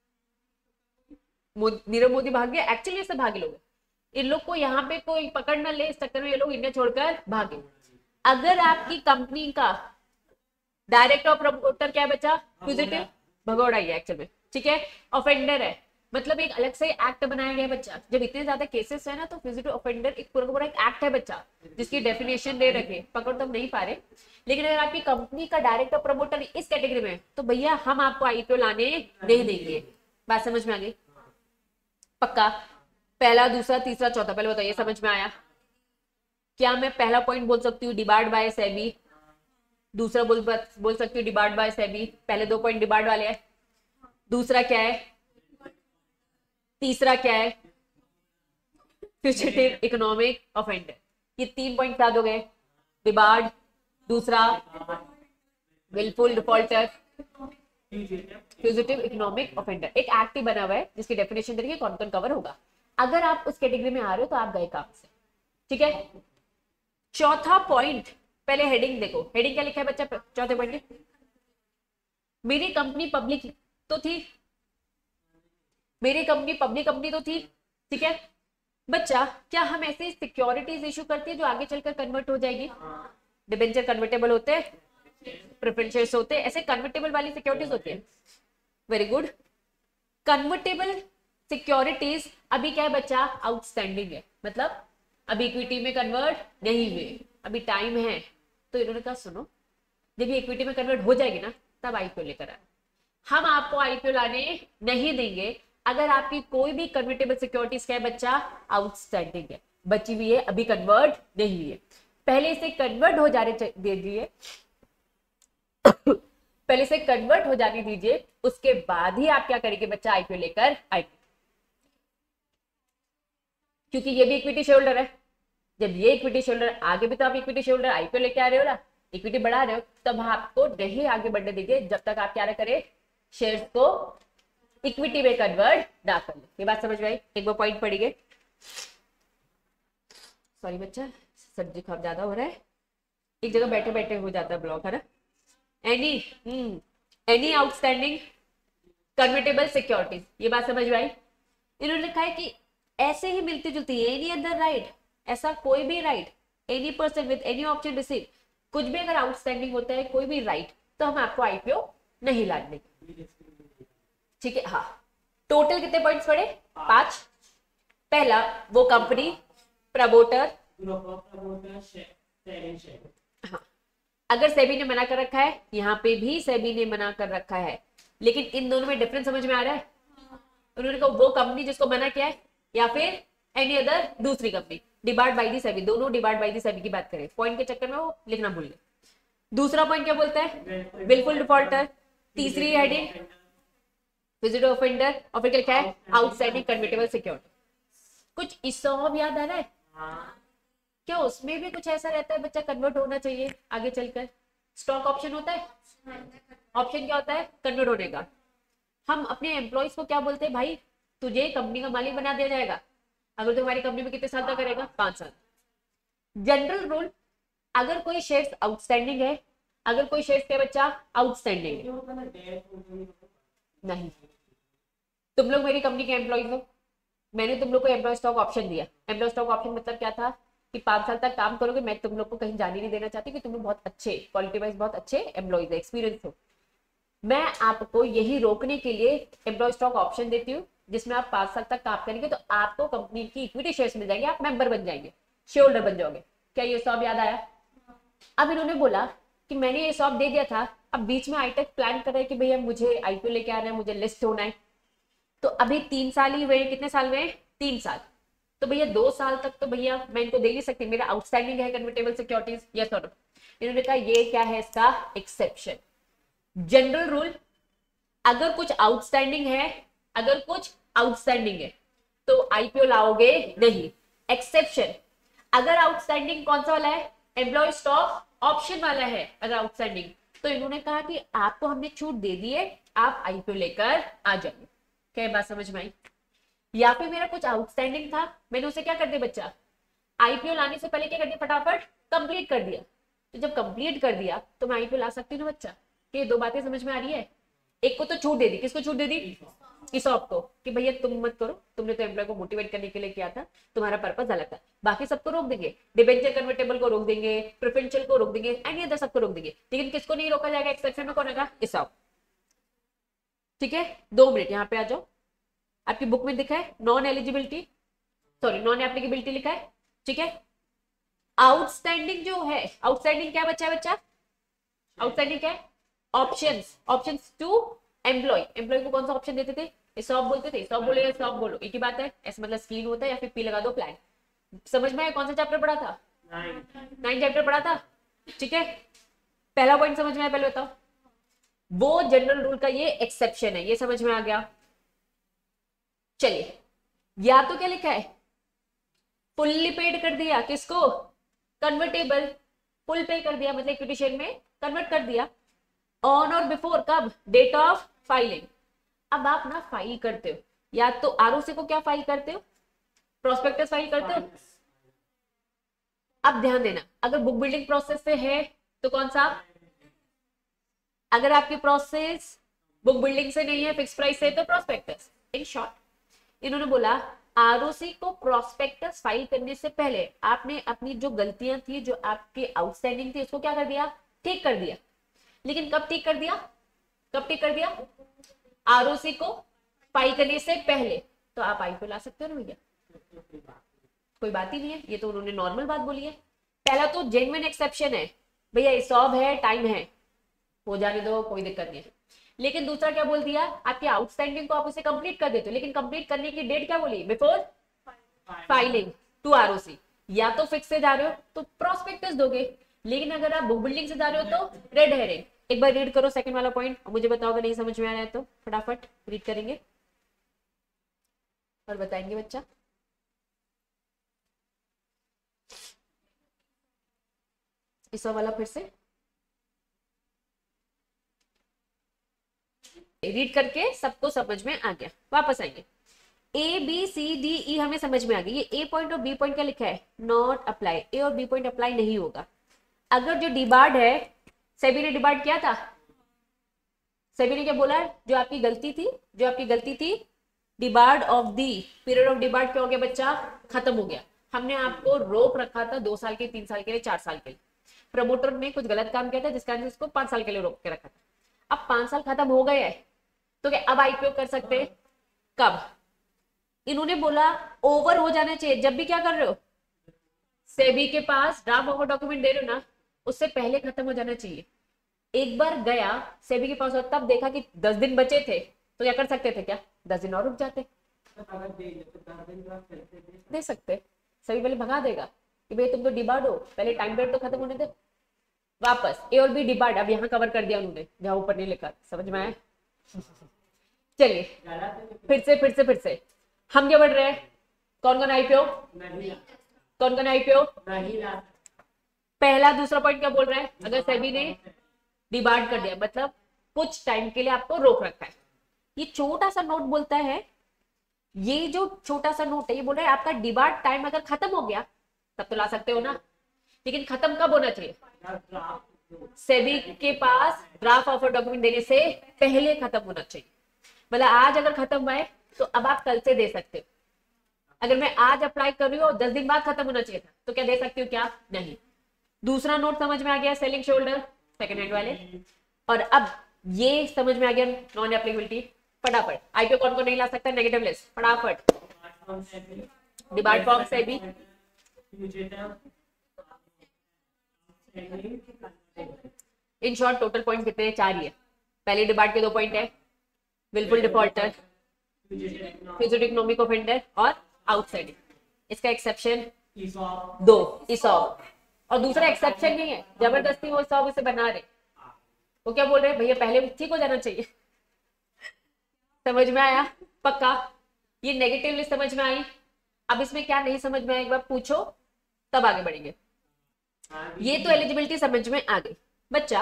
नीरव मोदी भाग गए, एक्चुअली ऐसे भागे लोग, इन लोग को यहाँ पे कोई पकड़ न ले, इस चक्कर में ये लोग इंडिया छोड़कर भागे। अगर आपकी कंपनी का डायरेक्टर और प्रमोटर क्या है बच्चा? फ्यूजिटिव भगौड़ा ही है एक्चुअल में, ठीक है। ऑफेंडर है, मतलब एक अलग से एक्ट बनाया गया बच्चा। जब इतने ज्यादा केसेस है ना तो फ्यूजिटिव ऑफेंडर एक पूरा पूरा एक एक्ट है बच्चा, जिसकी डेफिनेशन दे रखे, पकड़ तो नहीं पा रहे। लेकिन अगर आपकी कंपनी का डायरेक्टर प्रमोटर इस कैटेगरी में, तो भैया हम आपको आईपीओ लाने नहीं देंगे। बात समझ में आ गई पक्का? पहला दूसरा तीसरा चौथा, पहले बताइए समझ में आया? क्या मैं पहला पॉइंट बोल सकती हूँ डिबार्ड बाय सेबी, दूसरा बोल बोल सकती हूँ डिबार्ड बाय सेबी, पहले दो पॉइंट डिबार्ड वाले हैं, दूसरा क्या है, तीसरा क्या है? Fugitive economic offender. ये तीन पॉइंट याद हो गए, डिबार्ड, दूसरा wilful defaulter, fugitive economic offender. एक एक्ट ही बना हुआ है जिसकी डेफिनेशन देखिए कौन कौन कवर होगा। अगर आप उस कैटेगरी में आ रहे हो तो आप गए काम से, ठीक है। चौथा पॉइंट, पहले हेडिंग देखो, हेडिंग क्या लिखा है बच्चा चौथे पॉइंट की? मेरी कंपनी पब्लिक तो थी, मेरी कंपनी पब्लिक कंपनी तो थी, ठीक है बच्चा। क्या हम ऐसे सिक्योरिटीज इशू करते हैं जो आगे चलकर कन्वर्ट हो जाएगी? डिबेंचर कन्वर्टेबल होते हैं, प्रेफरेंस होते हैं, ऐसे कन्वर्टेबल वाली सिक्योरिटीज होती है। Very good. कन्वर्टेबल सिक्योरिटीज अभी क्या है बच्चा? आउटस्टैंडिंग है, मतलब अभी इक्विटी में कन्वर्ट नहीं हुए, अभी टाइम है। तो इन्होंने कहा सुनो, जब ये इक्विटी में कन्वर्ट हो जाएगी ना तब आईपीओ लेकर आए। हम आपको आईपीओ लाने नहीं देंगे अगर आपकी कोई भी कन्वर्टेबल सिक्योरिटीज क्या है बच्चा? आउटस्टैंडिंग है, बची हुई है, अभी कन्वर्ट नहीं हुई है। पहले से कन्वर्ट हो जाने दीजिए पहले से कन्वर्ट हो जाने दीजिए, उसके बाद ही आप क्या करेंगे बच्चा? आईपीओ लेकर आएंगे, क्योंकि ये भी इक्विटी शेयर होल्डर है। जब ये इक्विटी शेयर होल्डर, आगे भी तो आप इक्विटी शेयर होल्डर आईपीओ लेके आ रहे हो ना, इक्विटी बढ़ा रहे हो, तब आपको नहीं आगे बढ़ने दीजिए जब तक आप क्या करें? शेयर्स को इक्विटी में कन्वर्ट ना कर ले। ये बात समझ में आई? एक बार पॉइंट पढ़िए। सॉरी बच्चा, सर्दी जुकाम ज्यादा हो रहा है, एक जगह बैठे बैठे हो जाता है ब्लॉक, है ना। Any any outstanding convertible securities, ये बात समझ में आई? इन्होंने लिखा है कि ऐसे ही मिलती जुलती है एनी अदर राइट, ऐसा कोई भी right, any person with any option receive, कुछ भी अगर आउटस्टैंडिंग होता है कोई भी राइट, तो हम आपको आईपीओ नहीं लाने देंगे, ठीक है। हाँ, टोटल कितने पॉइंट्स पड़े? पांच। पहला, वो कंपनी प्रमोटर, हाँ, अगर सेबी ने मना कर रखा है, यहाँ पे भी सेबी ने मना कर रखा है, लेकिन इन दोनों में डिफरेंस समझ में आ रहा है? उन्होंने कहा वो कंपनी जिसको मना किया है, या फिर एनी अदर दूसरी company, debarred by the SEBI, दोनों डिबार्ड बाय दी सेबी की बात करें। पॉइंट के चक्कर में वो लिखना भूल गए। दूसरा पॉइंट क्या बोलता है? बिल्कुल डिफॉल्टर। तीसरी हेडिंग विजिटर ऑफेंडर, और फिर क्या लिखा है? Outstanding convertible security. कुछ इसॉब याद आ रहा है क्या? उसमें भी कुछ ऐसा रहता है बच्चा, कन्वर्ट होना चाहिए आगे चलकर। स्टॉक ऑप्शन होता है, ऑप्शन क्या होता है? कन्वर्ट होने का। हम अपने एम्प्लॉइज को क्या बोलते हैं? भाई तुझे कंपनी का मालिक बना दिया जाएगा अगर तुम्हारी कंपनी में कितने साल तक करेगा? पांच साल। जनरल रूल, अगर कोई शेयर्स आउटस्टैंडिंग है, अगर कोई शेयर्स क्या बच्चा? आउटस्टैंडिंग है, नहीं, तुम लोग मेरी कंपनी के एम्प्लॉइज हो, मैंने तुम लोग को एम्प्लॉय स्टॉक ऑप्शन दिया। एम्प्लॉय स्टॉक ऑप्शन मतलब क्या था कि पांच साल तक काम करोगे, मैं तुम लोग को कहीं जाने नहीं देना चाहती कि तुम लोग बहुत अच्छे, क्वालिटी वाइज बहुत अच्छे एम्प्लॉइज है, एक्सपीरियंस हो। मैं आपको यही रोकने के लिए एम्प्लॉय स्टॉक ऑप्शन देती हूँ, जिसमें आप पांच साल तक काम करेंगे तो आपको कंपनी की इक्विटी शेयर्स मिल जाएंगे, आप मेंबर बन जाएंगे, शेयर होल्डर बन जाओगे। क्या ये सब याद आया? अब इन्होंने बोला कि मैंने ये सब दे दिया था, अब बीच में आईटेक प्लान कर रहे हैं कि भैया मुझे आईपीओ लेके आना है, मुझे लिस्ट होना है, तो अभी तीन साल ही हुए, कितने साल हुए? तीन साल। तो भैया दो साल तक तो भैया मैं इनको दे नहीं सकती, मेरा आउटस्टैंडिंग है कन्वर्टेबल सिक्योरिटीज, यस और नो। इन्होंने कहा ये क्या है इसका? एक्सेप्शन। जनरल रूल, अगर कुछ आउटस्टैंडिंग है, अगर कुछ आउटस्टैंडिंग है तो आईपीओ लाओगे नहीं। एक्सेप्शन, अगर आउटस्टैंडिंग कौन सा वाला है? एम्प्लॉय स्टॉक ऑप्शन वाला है अगर आउटस्टैंडिंग, तो इन्होंने कहा कि आपको हमने छूट दे दी है, आप आईपीओ लेकर आ जाइए। क्या बात समझ में आई? या फिर मेरा कुछ आउटस्टैंडिंग था, मैंने उसे क्या कर दिया बच्चा? आईपीओ लाने से पहले क्या कर दिया? फटाफट कंप्लीट कर दिया। तो जब कंप्लीट कर दिया तो मैं आईपीओ ला सकती हूँ ना बच्चा। ये दो बातें समझ में आ रही है? एक को तो छूट दे दी, किसको छूट दे दी? ईसॉप को, कि भैया तुम मत करो, तुमने तो एम्प्लॉय को मोटिवेट करने के लिए किया था, तुम्हारा पर्पस अलग था। बाकी सबको रोक देंगे, डिबेंचर कन्वर्टेबल को रोक देंगे, प्रेफरेंशियल को रोक देंगे, एनी अदर सबको रोक देंगे, लेकिन किसको नहीं रोका जाएगा? एक्सेप्शन में कौन होगा? ईसॉप। ठीक है, दो मिनट यहाँ पे आ जाओ। आपकी बुक में दिखा है non eligibility, sorry non applicability लिखा है, ठीक है। आउटस्टैंडिंग जो है, आउटस्टैंडिंग क्या बच्चा है बच्चा? आउटस्टैंडिंग क्या है? Options, options to employ. Employ को कौन सा ऑप्शन देते थे? स्टॉक बोलते थे, स्टॉक बोलो या स्टॉक बोलो एक ही बात है, ऐसा मतलब स्कीम होता है या फिर पी लगा दो प्लान। समझ में आया? कौन सा चैप्टर पढ़ा था? नाइन चैप्टर पढ़ा था, ठीक है। पहला पॉइंट समझ में आया? पहले बताओ। वो जनरल रूल का ये एक्सेप्शन है, ये समझ में आ गया? चलिए, या तो क्या लिखा है? फुल्ली पेड कर दिया, किसको? कन्वर्टेबल, फुल पे कर दिया, मतलब इक्विटी शेयर में कन्वर्ट कर दिया। ऑन और बिफोर, कब? Date of filing. अब आप ना फाइल करते हो, या तो आरओसी को क्या फाइल करते हो? प्रोस्पेक्टस फाइल करते हो। अब ध्यान देना, अगर बुक बिल्डिंग प्रोसेस से है तो कौन सा? अगर आपकी प्रोसेस बुक बिल्डिंग से नहीं है, फिक्स प्राइस से, तो प्रोस्पेक्टस। इन शॉर्ट इन्होंने बोला आरओसी को प्रोस्पेक्टस फाइल करने से पहले आपने अपनी जो गलतियां थी, जो आपकी आउटस्टैंडिंग थी, उसको क्या कर दिया? ठीक कर दिया। लेकिन कब ठीक कर दिया? कब ठीक कर दिया? आरओसी को फाइल करने से पहले। तो आप आईपीओ ला सकते हो ना भैया, कोई बात ही नहीं है, ये तो उन्होंने नॉर्मल बात बोली है। पहला तो जेन्युइन एक्सेप्शन है, भैया इसॉब है, टाइम है, हो जाने दो, कोई दिक्कत नहीं है। लेकिन दूसरा क्या बोल दिया? आपके आउटस्टैंडिंग को आप उसे कंप्लीट कर देते हो, लेकिन कंप्लीट करने की डेट क्या बोली? Before filing to ROC. या तो फिक्स से जा रहे हो तो प्रोस्पेक्टस दोगे, लेकिन अगर आप बुक बिल्डिंग से जा रहे हो तो रेड हेरिंग। एक बार रीड करो सेकंड वाला पॉइंट, मुझे बताओ अगर नहीं समझ में आ रहा है तो फटाफट रीड करेंगे और बताएंगे बच्चा। इस वाला फिर से रीड करके सबको समझ में आ गया, वापस आएंगे। A B C D E हमें समझ में आ गई। ये ए पॉइंट और बी पॉइंट क्या लिखा है? Not apply. ए और बी पॉइंट अप्लाई नहीं होगा। अगर जो डिबार्ड है, सेबी ने डिबार्ड किया था, सेबी ने क्या बोला? जो आपकी गलती थी, जो आपकी गलती थी, debarred of the period of debarred क्या हो गया बच्चा? खत्म हो गया। हमने आपको रोक रखा था दो साल के, तीन साल के लिए, चार साल के लिए। प्रमोटर ने कुछ गलत काम किया था जिसके कारण उसको पांच साल के लिए रोक के रखा था। अब पांच साल खत्म हो गए हैं, तो क्या अब आईपीओ कर सकते हैं? कब? इन्होंने बोला ओवर हो जाना चाहिए। जब भी क्या कर रहे हो, सेबी के पास ड्राफ्ट ऑफर डॉक्यूमेंट दे रहे हो ना, उससे पहले खत्म हो जाना चाहिए। एक बार गया सेबी के पास और तब देखा कि दस दिन बचे थे, तो क्या कर सकते थे? क्या दस दिन और रुक जाते? दे सकते। सभी पहले भगा देगा कि भाई तुम तो डिबार्ड हो, पहले टाइम पीरियड तो खत्म होने दे। वापस ए और बी डिबार्ड, अब यहाँ कवर कर दिया उन्होंने, जहां ऊपर नहीं लिखा। समझ में आया? चलिए फिर से फिर से फिर से हम क्या बढ़ रहे हैं? कौन कौन आईपीओ? कौन कौन आईपीओ? पहला दूसरा पॉइंट क्या बोल रहा है? अगर सेबी ने डिबार्ड कर दिया, मतलब कुछ टाइम के लिए आपको रोक रखा है। ये छोटा सा नोट बोलता है, ये जो छोटा सा नोट है ये बोल रहा है आपका डिबार्ड टाइम अगर खत्म हो गया तब तो ला सकते हो ना, लेकिन खत्म कब होना चाहिए? सेबी के पास ड्राफ्ट ऑफर डॉक्यूमेंट देने से पहले खत्म होना चाहिए। मतलब आज अगर खत्म हुआ है तो अब आप कल से दे सकते हो। अगर मैं आज अप्लाई कर रही हूँ और दस दिन बाद खत्म होना चाहिए था, तो क्या दे सकती हूँ? क्या नहीं। दूसरा नोट समझ में आ गया, सेलिंग शोल्डर सेकंड हैंड वाले। और अब ये समझ में आ गया नॉन एप्लीकेबिलिटी। फटाफट आईपीओ कौन को नहीं ला सकता? नेगेटिव लिस्ट, फटाफट। डिबार्ड फॉर्म से भी इन शॉर्ट टोटल पॉइंट कितने हैं? चार ही है। पहले डिबार्ड के दो पॉइंट है, wilful defaulter, fugitive economic offender और आउटसाइड। इसका एक्सेप्शन दो, इसॉब। और दूसरा एक्सेप्शन नहीं है, जबरदस्ती वो इसॉब इसे बना रहे। वो क्या बोल रहे हैं? भैया पहले ठीक हो जाना चाहिए। समझ में आया? पक्का? ये नेगेटिव लिस्ट समझ में आई? अब इसमें क्या नहीं समझ में आया एक बार पूछो, तब आगे बढ़ेंगे। ये तो एलिजिबिलिटी समझ में आ गई बच्चा।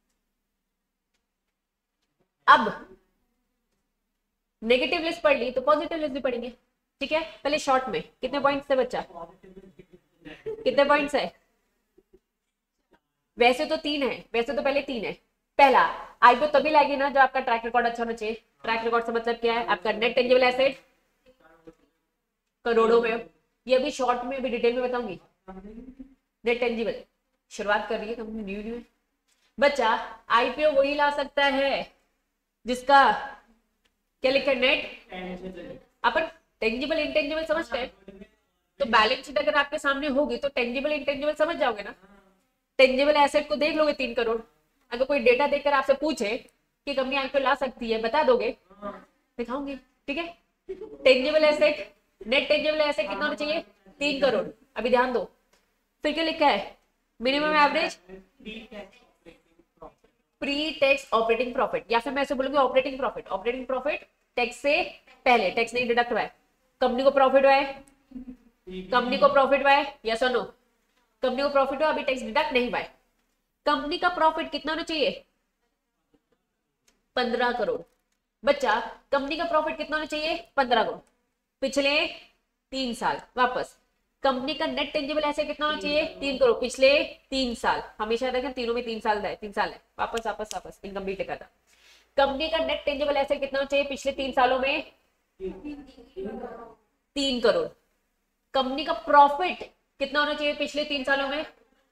अब नेगेटिव लिस्ट पढ़ ली तो पॉजिटिव लिस्ट भी पढ़ेंगे, ठीक है? पहले शॉर्ट में कितने पॉइंट्स है बच्चा? कितने पॉइंट्स है? वैसे तो तीन है, वैसे तो पहले तीन है। पहला, आईपीओ तभी लाएगी ना जब आपका ट्रैक रिकॉर्ड अच्छा होना चाहिए। ट्रैक रिकॉर्ड से मतलब क्या है? आपका नेट टेंजिबल एसेट करोड़ों में। ये अभी शॉर्ट में, अभी डिटेल में बताऊंगी। नेट टेंजिबल शुरुआत कर रही है कंपनी, न्यू न्यू है बच्चा। आईपीओ वही ला सकता है जिसका क्या लिखा है? नेट। अपन टेंजिबल इंटेंजिबल समझते हैं, तो बैलेंस शीट अगर आपके सामने होगी तो टेंजिबल इंटेंजिबल समझ जाओगे ना। टेंजिबल एसेट को देख लोगे तीन करोड़। अगर कोई डेटा देखकर आपसे पूछे कि कंपनी आईपीओ ला सकती है, बता दोगे? दिखाऊंगी, ठीक है? Tangible asset, net tangible asset कितना होना चाहिए? तीन करोड़। अभी ध्यान दो, फिर क्या लिखा है? Minimum average pre tax operating profit, या फिर मैं ऐसे बोलूंगी operating profit. Operating profit tax से पहले, टैक्स नहीं डिडक्ट हुआ है। कंपनी को प्रॉफिट हुआ है, कंपनी को प्रॉफिट हुआ है, यस और नो? कंपनी को प्रॉफिट हो, अभी टैक्स डिडक्ट नहीं हुआ है। कंपनी का प्रॉफिट कितना होना चाहिए? पंद्रह करोड़। बच्चा कंपनी का प्रॉफिट कितना होना चाहिए? पंद्रह करोड़ पिछले तीन साल। वापस कंपनी का नेट टेंजिबल एसेट कितना होना चाहिए? तीन करोड़ पिछले तीन साल। हमेशा देखें तीनों में तीन साल है, तीन साल है। वापस वापस वापस इनकम्प्लीट लिखा था। कंपनी का नेट टेंजिबल एसेट कितना होना चाहिए पिछले तीन सालों में? तीन करोड़। कंपनी का प्रॉफिट कितना होना चाहिए पिछले तीन सालों में?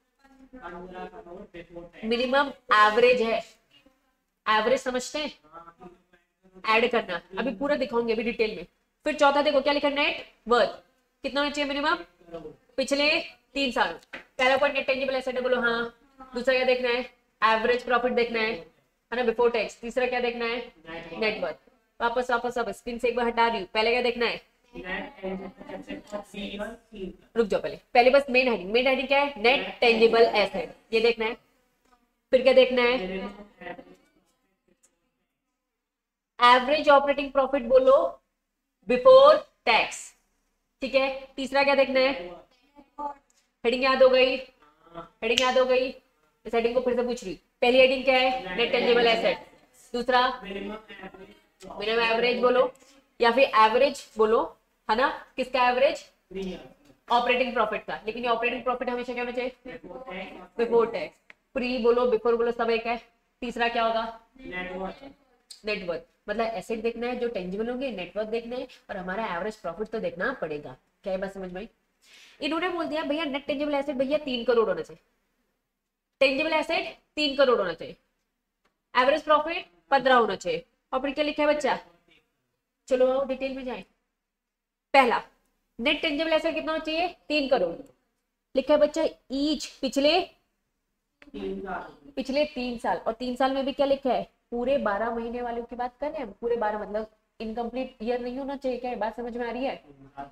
मिनिमम एवरेज है, एवरेज समझते हैं, ऐड करना। अभी पूरा दिखाऊंगी अभी डिटेल में। फिर चौथा देखो क्या लिखा, नेट वर्थ कितना होना चाहिए मिनिमम पिछले तीन साल। पहला पॉइंट नेट टेंजिबल एसेट है, बोलो हाँ। दूसरा क्या देखना है? एवरेज प्रॉफिट देखना है, है ना, बिफोर टैक्स। तीसरा क्या देखना है? Net worth. वापस वापस वापस स्क्रीन से एक बार हटा रही हूँ। पहले क्या देखना है? रुक जाओ, पहले पहले बस मेन हेडिंग। मेन हेडिंग क्या है? नेट टेंजिबल एसेट, ये देखना है। फिर क्या देखना है? एवरेज ऑपरेटिंग प्रॉफिट बोलो बिफोर टैक्स, ठीक है। तीसरा क्या देखना है? हेडिंग याद हो गई? हेडिंग याद हो गई? इस हेडिंग को फिर से पूछ रही। पहली हेडिंग क्या है? Net tangible asset. दूसरा मिनिमम एवरेज बोलो या फिर एवरेज बोलो, है ना। किसका एवरेज? ऑपरेटिंग प्रॉफिट का। लेकिन ये ऑपरेटिंग प्रॉफिट हमेशा क्या होना चाहिए? Before tax. प्री बोलो बिफोर बोलो सब एक है। तीसरा क्या होगा? नेटवर्थ। मतलब एसेट देखना है जो टेंजिबल होंगे, नेटवर्थ देखना है, और हमारा एवरेज प्रॉफिट तो देखना पड़ेगा। क्या है बात समझ में? इन्होंने बोल दिया भैया नेट टेंजिबल एसेट भैया तीन करोड़ होना चाहिए, टेंजिबल एसेट तीन करोड़ होना चाहिए, एवरेज प्रॉफिट पंद्रह होना चाहिए। और फिर क्या लिखा है बच्चा? चलो आओ डिटेल में जाए। पहला नेट टेंजिबल एसेट कितना होना चाहिए? तीन करोड़। लिखा है बच्चा ईच पिछले पिछले तीन साल। और तीन साल में भी क्या लिखा है? पूरे बारह महीने वालों की बात कर रहे हैं। पूरे बारह मतलब इनकम्प्लीट ईयर नहीं होना चाहिए। क्या बात समझ में आ रही है?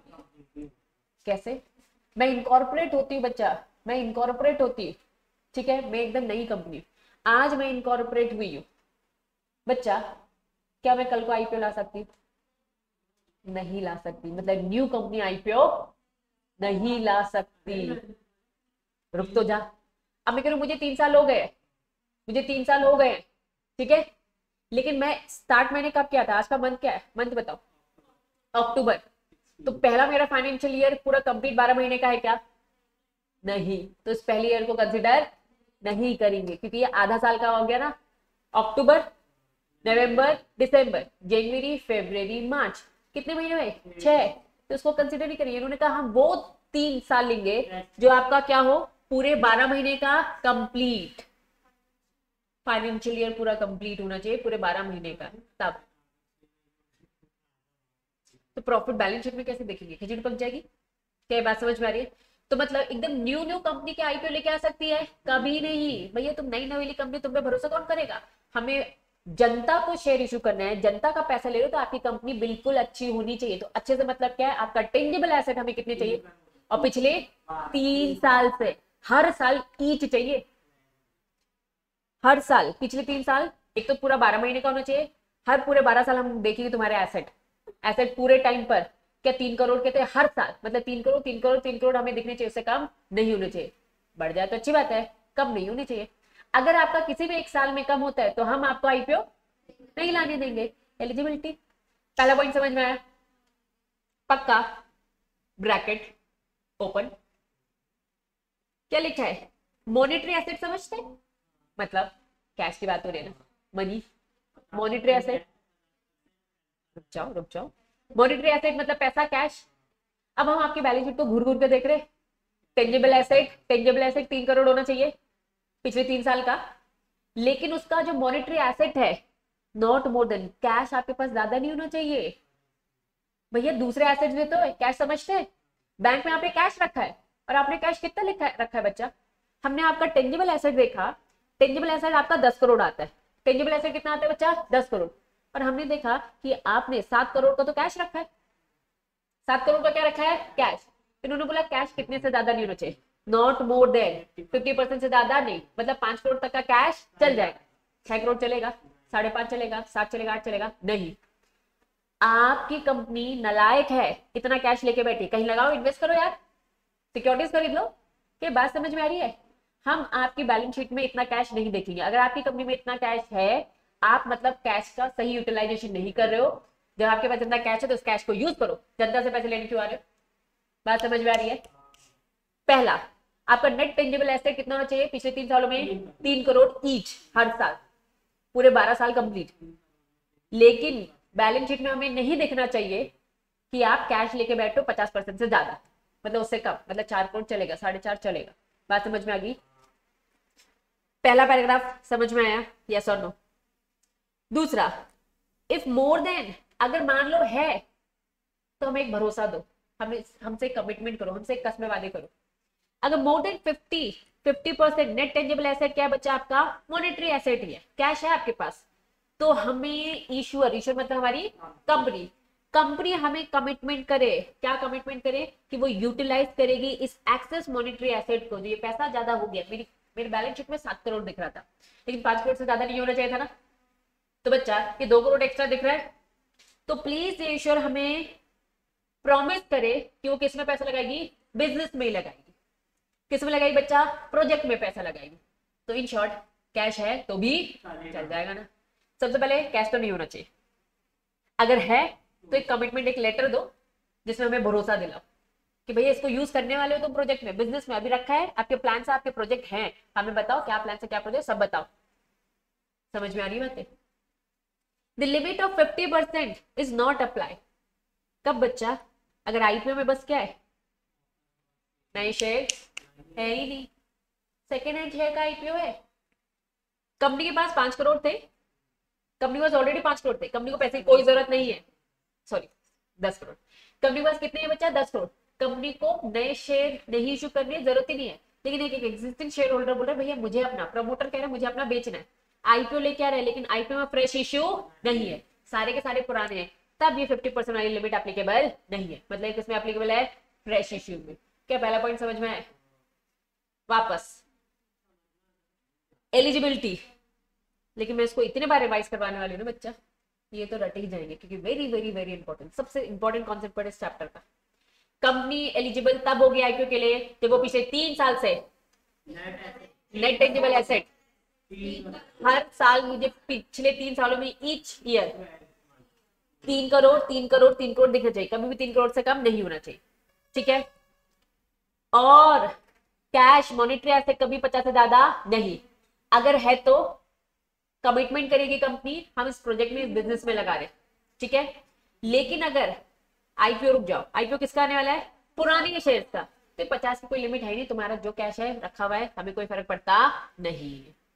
कैसे? मैं इनकॉर्पोरेट होती हूँ बच्चा, मैं इनकॉर्पोरेट होती हूँ, ठीक है। मैं एकदम नई कंपनी, आज मैं इनकॉर्पोरेट हुई हूँ बच्चा। क्या मैं कल को आईपीओ ला सकती? नहीं ला सकती। मतलब न्यू कंपनी आईपीओ नहीं ला सकती। रुक तो जा। अब मैं कह रहा हूं मुझे तीन साल हो गए, मुझे तीन साल हो गए, ठीक है। लेकिन मैं स्टार्ट मैंने कब किया था? आज का मंथ क्या है? मंथ बताओ। अक्टूबर। तो पहला मेरा फाइनेंशियल ईयर पूरा कंप्लीट बारह महीने का है क्या? नहीं। तो इस पहले ईयर को कंसिडर नहीं करेंगे क्योंकि ये आधा साल का हो गया ना। अक्टूबर, नवंबर, दिसंबर, जनवरी, फरवरी, मार्च, कितने महीने हुए? छह। तो उसको कंसिडर नहीं करेंगे। इन्होंने कहा हम वो तीन साल लेंगे जो आपका क्या हो? पूरे बारह महीने का कंप्लीट फाइनेंशियल ईयर पूरा कंप्लीट होना चाहिए, पूरे बारह महीने का। तब तो प्रॉफिट बैलेंस शीट में कैसे देखेंगे? खिचड़ी पक जाएगी। क्या बात समझ में आ रही है? तो मतलब एकदम न्यू न्यू कंपनी के आईपीओ लेके आ सकती है? कभी नहीं भैया। तुम नई नवेली कंपनी, तुम पे भरोसा कौन करेगा? हमें जनता को शेयर इशू करना है, जनता का पैसा ले रहे हो तो आपकी कंपनी बिल्कुल अच्छी होनी चाहिए। तो अच्छे से मतलब क्या है? आपका टेंजिबल एसेट हमें कितने चाहिए? और पिछले तीन साल से हर साल ईच चाहिए, हर साल पिछले तीन साल। एक तो पूरा बारह महीने का होना चाहिए। हर पूरे बारह साल हम देखेंगे तुम्हारे एसेट, एसेट पूरे टाइम पर क्या तीन करोड़ के थे हर साल। मतलब तीन करोड़ तीन करोड़ तीन करोड़ हमें दिखने चाहिए, उससे कम नहीं होने चाहिए। बढ़ जाए तो अच्छी बात है, कम नहीं होने चाहिए। अगर आपका किसी भी एक साल में कम होता है तो हम आपको आईपीओ नहीं लाने देंगे। एलिजिबिलिटी पहला पॉइंट समझ में आया? पक्का? Bracket open. क्या लिखा है? मॉनेटरी एसेट समझते? मतलब कैश की बात हो रही है ना, मनी। मॉनेटरी एसेट, रुक जाओ रुक जाओ। मॉनेटरी एसेट मतलब पैसा, कैश। अब हम आपकी बैलेंस शीट को घूर घूर के देख रहे। टेंजिबल एसेट, टेंजिबल एसेट तीन करोड़ होना चाहिए पिछले तीन साल का। लेकिन उसका जो मॉनेटरी एसेट है नॉट मोर देन, कैश आपके पास ज्यादा नहीं होना चाहिए भैया। दूसरे एसेट्स भी तो है, कैश समझते हैं। बैंक में आपने कैश रखा है और आपने कैश कितना लिखा रखा है बच्चा? हमने आपका टेंजिबल एसेट देखा, टेंजिबल एसेट आपका दस करोड़ आता है। टेंजिबल एसेट कितना आता है बच्चा? दस करोड़। और हमने देखा कि आपने सात करोड़ का तो कैश रखा है। सात करोड़ का क्या रखा है? कैश। इन्होंने बोला कैश कितने से ज्यादा नहीं होना चाहिए, not more than fifty percent से ज्यादा नहीं। मतलब पांच करोड़ तक का कैश चल जाएगा। छह करोड़ चलेगा, साढ़े पांच चलेगा, सात चलेगा, आठ चलेगा नहीं। आपकी कंपनी नलायक है, इतना कैश लेके बैठी। कहीं लगाओ, इन्वेस्ट करो यार, सिक्योरिटीज खरीद लो, क्या बात समझ में आ रही है? हम आपकी बैलेंस शीट में इतना कैश नहीं देखेंगे। अगर आपकी कंपनी में इतना कैश है, आप मतलब कैश का सही यूटिलाइजेशन नहीं कर रहे हो। जब आपके पास इतना कैश है तो उस कैश को यूज करो। जनता से पैसे लेने क्यों आ रहे हो? बात समझ में आ रही है? पहला, आपका नेट टेंजिबल एसेट कितना होना चाहिए पिछले तीन सालों में? तीन करोड़ ईच हर साल, पूरे बारह साल कंप्लीट। लेकिन बैलेंस शीट में हमें नहीं देखना चाहिए कि आप कैश लेके बैठो पचास परसेंट से ज्यादा, मतलब उससे कम, मतलब चार करोड़ चलेगा, साढ़े चार चलेगा। बात समझ में आ गई? पहला पैराग्राफ समझ में आया? यस और नो? दूसरा, इफ मोर देन, अगर मान लो है तो हमें एक भरोसा दो, हमें हमसे कमिटमेंट करो, हमसे एक कसमें वादे करो। अगर more than fifty fifty percent net tangible asset क्या है बच्चा? आपका मॉनेटरी एसेट ही है, कैश है आपके पास, तो हमें इश्यूअर, इश्यूअर मतलब हमारी कंपनी, कंपनी हमें कमिटमेंट करे। क्या कमिटमेंट करे? कि वो यूटिलाइज करेगी इस एक्सेस मॉनेटरी एसेट को। जो ये पैसा ज्यादा हो गया, मेरी मेरे बैलेंस शीट में सात करोड़ दिख रहा था, लेकिन पांच करोड़ से ज्यादा नहीं होना चाहिए था ना, तो बच्चा ये दो करोड़ एक्स्ट्रा दिख रहा है, तो प्लीज ये इश्यूअर हमें प्रॉमिस करे कि वो किस में पैसा लगाएगी? बिजनेस में ही लगाएगी। किस में लगाएगी बच्चा? प्रोजेक्ट में पैसा लगाएगी। तो इन शॉर्ट, कैश है तो भी चल जाएगा ना। सबसे पहले कैश तो नहीं होना चाहिए, अगर है तो एक कमिटमेंट, एक लेटर दो जिसमें हमें भरोसा दिलाओ कि भैया इसको यूज करने वाले हो तुम प्रोजेक्ट में, बिजनेस में अभी रखा है, आपके प्लान से आपके प्रोजेक्ट हैं, हमें बताओ क्या प्लान से क्या प्रोजेक्ट, सब बताओ। समझ में आ रही बातें? The limit of fifty percent is not apply. कब बच्चा? अगर आईपीओ में बस क्या है? नए शेयर है ही नहीं, सेकेंड हैंड शेयर का आईपीओ है। कंपनी के पास पांच करोड़ थे, कंपनी के पास ऑलरेडी पांच करोड़ थे, कंपनी को पैसे की कोई जरूरत नहीं है, सॉरी दस करोड़। कंपनी के पास कितने हैं बच्चा? दस करोड़। कंपनी को नए शेयर नहीं इशू करने की जरूरत ही नहीं है, लेकिन एक एग्जिस्टिंग शेयर होल्डर बोल रहा है भैया मुझे अपना, प्रमोटर कह रहा है मुझे अपना बेचना है, आईपीओ लेके आ रहा है, लेकिन आईपीओ में फ्रेश इश्यू नहीं है, सारे के सारे पुराने हैं, तब ये फिफ्टी परसेंट वाली लिमिट एप्लीकेबल नहीं है। मतलब किसमें एप्लीकेबल है? फ्रेश इश्यू में। क्या पहला पॉइंट समझ में आया? वापस एलिजिबिलिटी, लेकिन मैं इसको इतने बार रिवाइज करवाने वाली हूँ ना बच्चा, ये तो रट ही जाएंगे, क्योंकि वेरी वेरी वेरी इंपॉर्टेंट, सबसे इंपॉर्टेंट कॉन्सेप्ट पढ़े इस चैप्टर का। कंपनी एलिजिबल तब होगी आईपीओ के लिए जब वो पिछले तीन साल से नेट टेंजिबल एसेट हर साल, मुझे पिछले तीन सालों में ईच ईयर तीन करोड़ तीन करोड़ तीन करोड़ दिखना चाहिए, कभी भी तीन करोड़ से कम नहीं होना चाहिए, ठीक है। और कैश मॉनेटरी एसेट कभी पचास से ज्यादा नहीं। अगर है तो कमिटमेंट करेगी कंपनी हम इस प्रोजेक्ट में, इस बिजनेस में लगा रहे, ठीक है। लेकिन अगर आईपीओ, रुक जाओ, आईपीओ किसका आने वाला है? पुराने शेयर्स का, तो पचास की कोई लिमिट है नहीं, तुम्हारा जो कैश है रखा हुआ है, हमें कोई फर्क पड़ता नहीं है।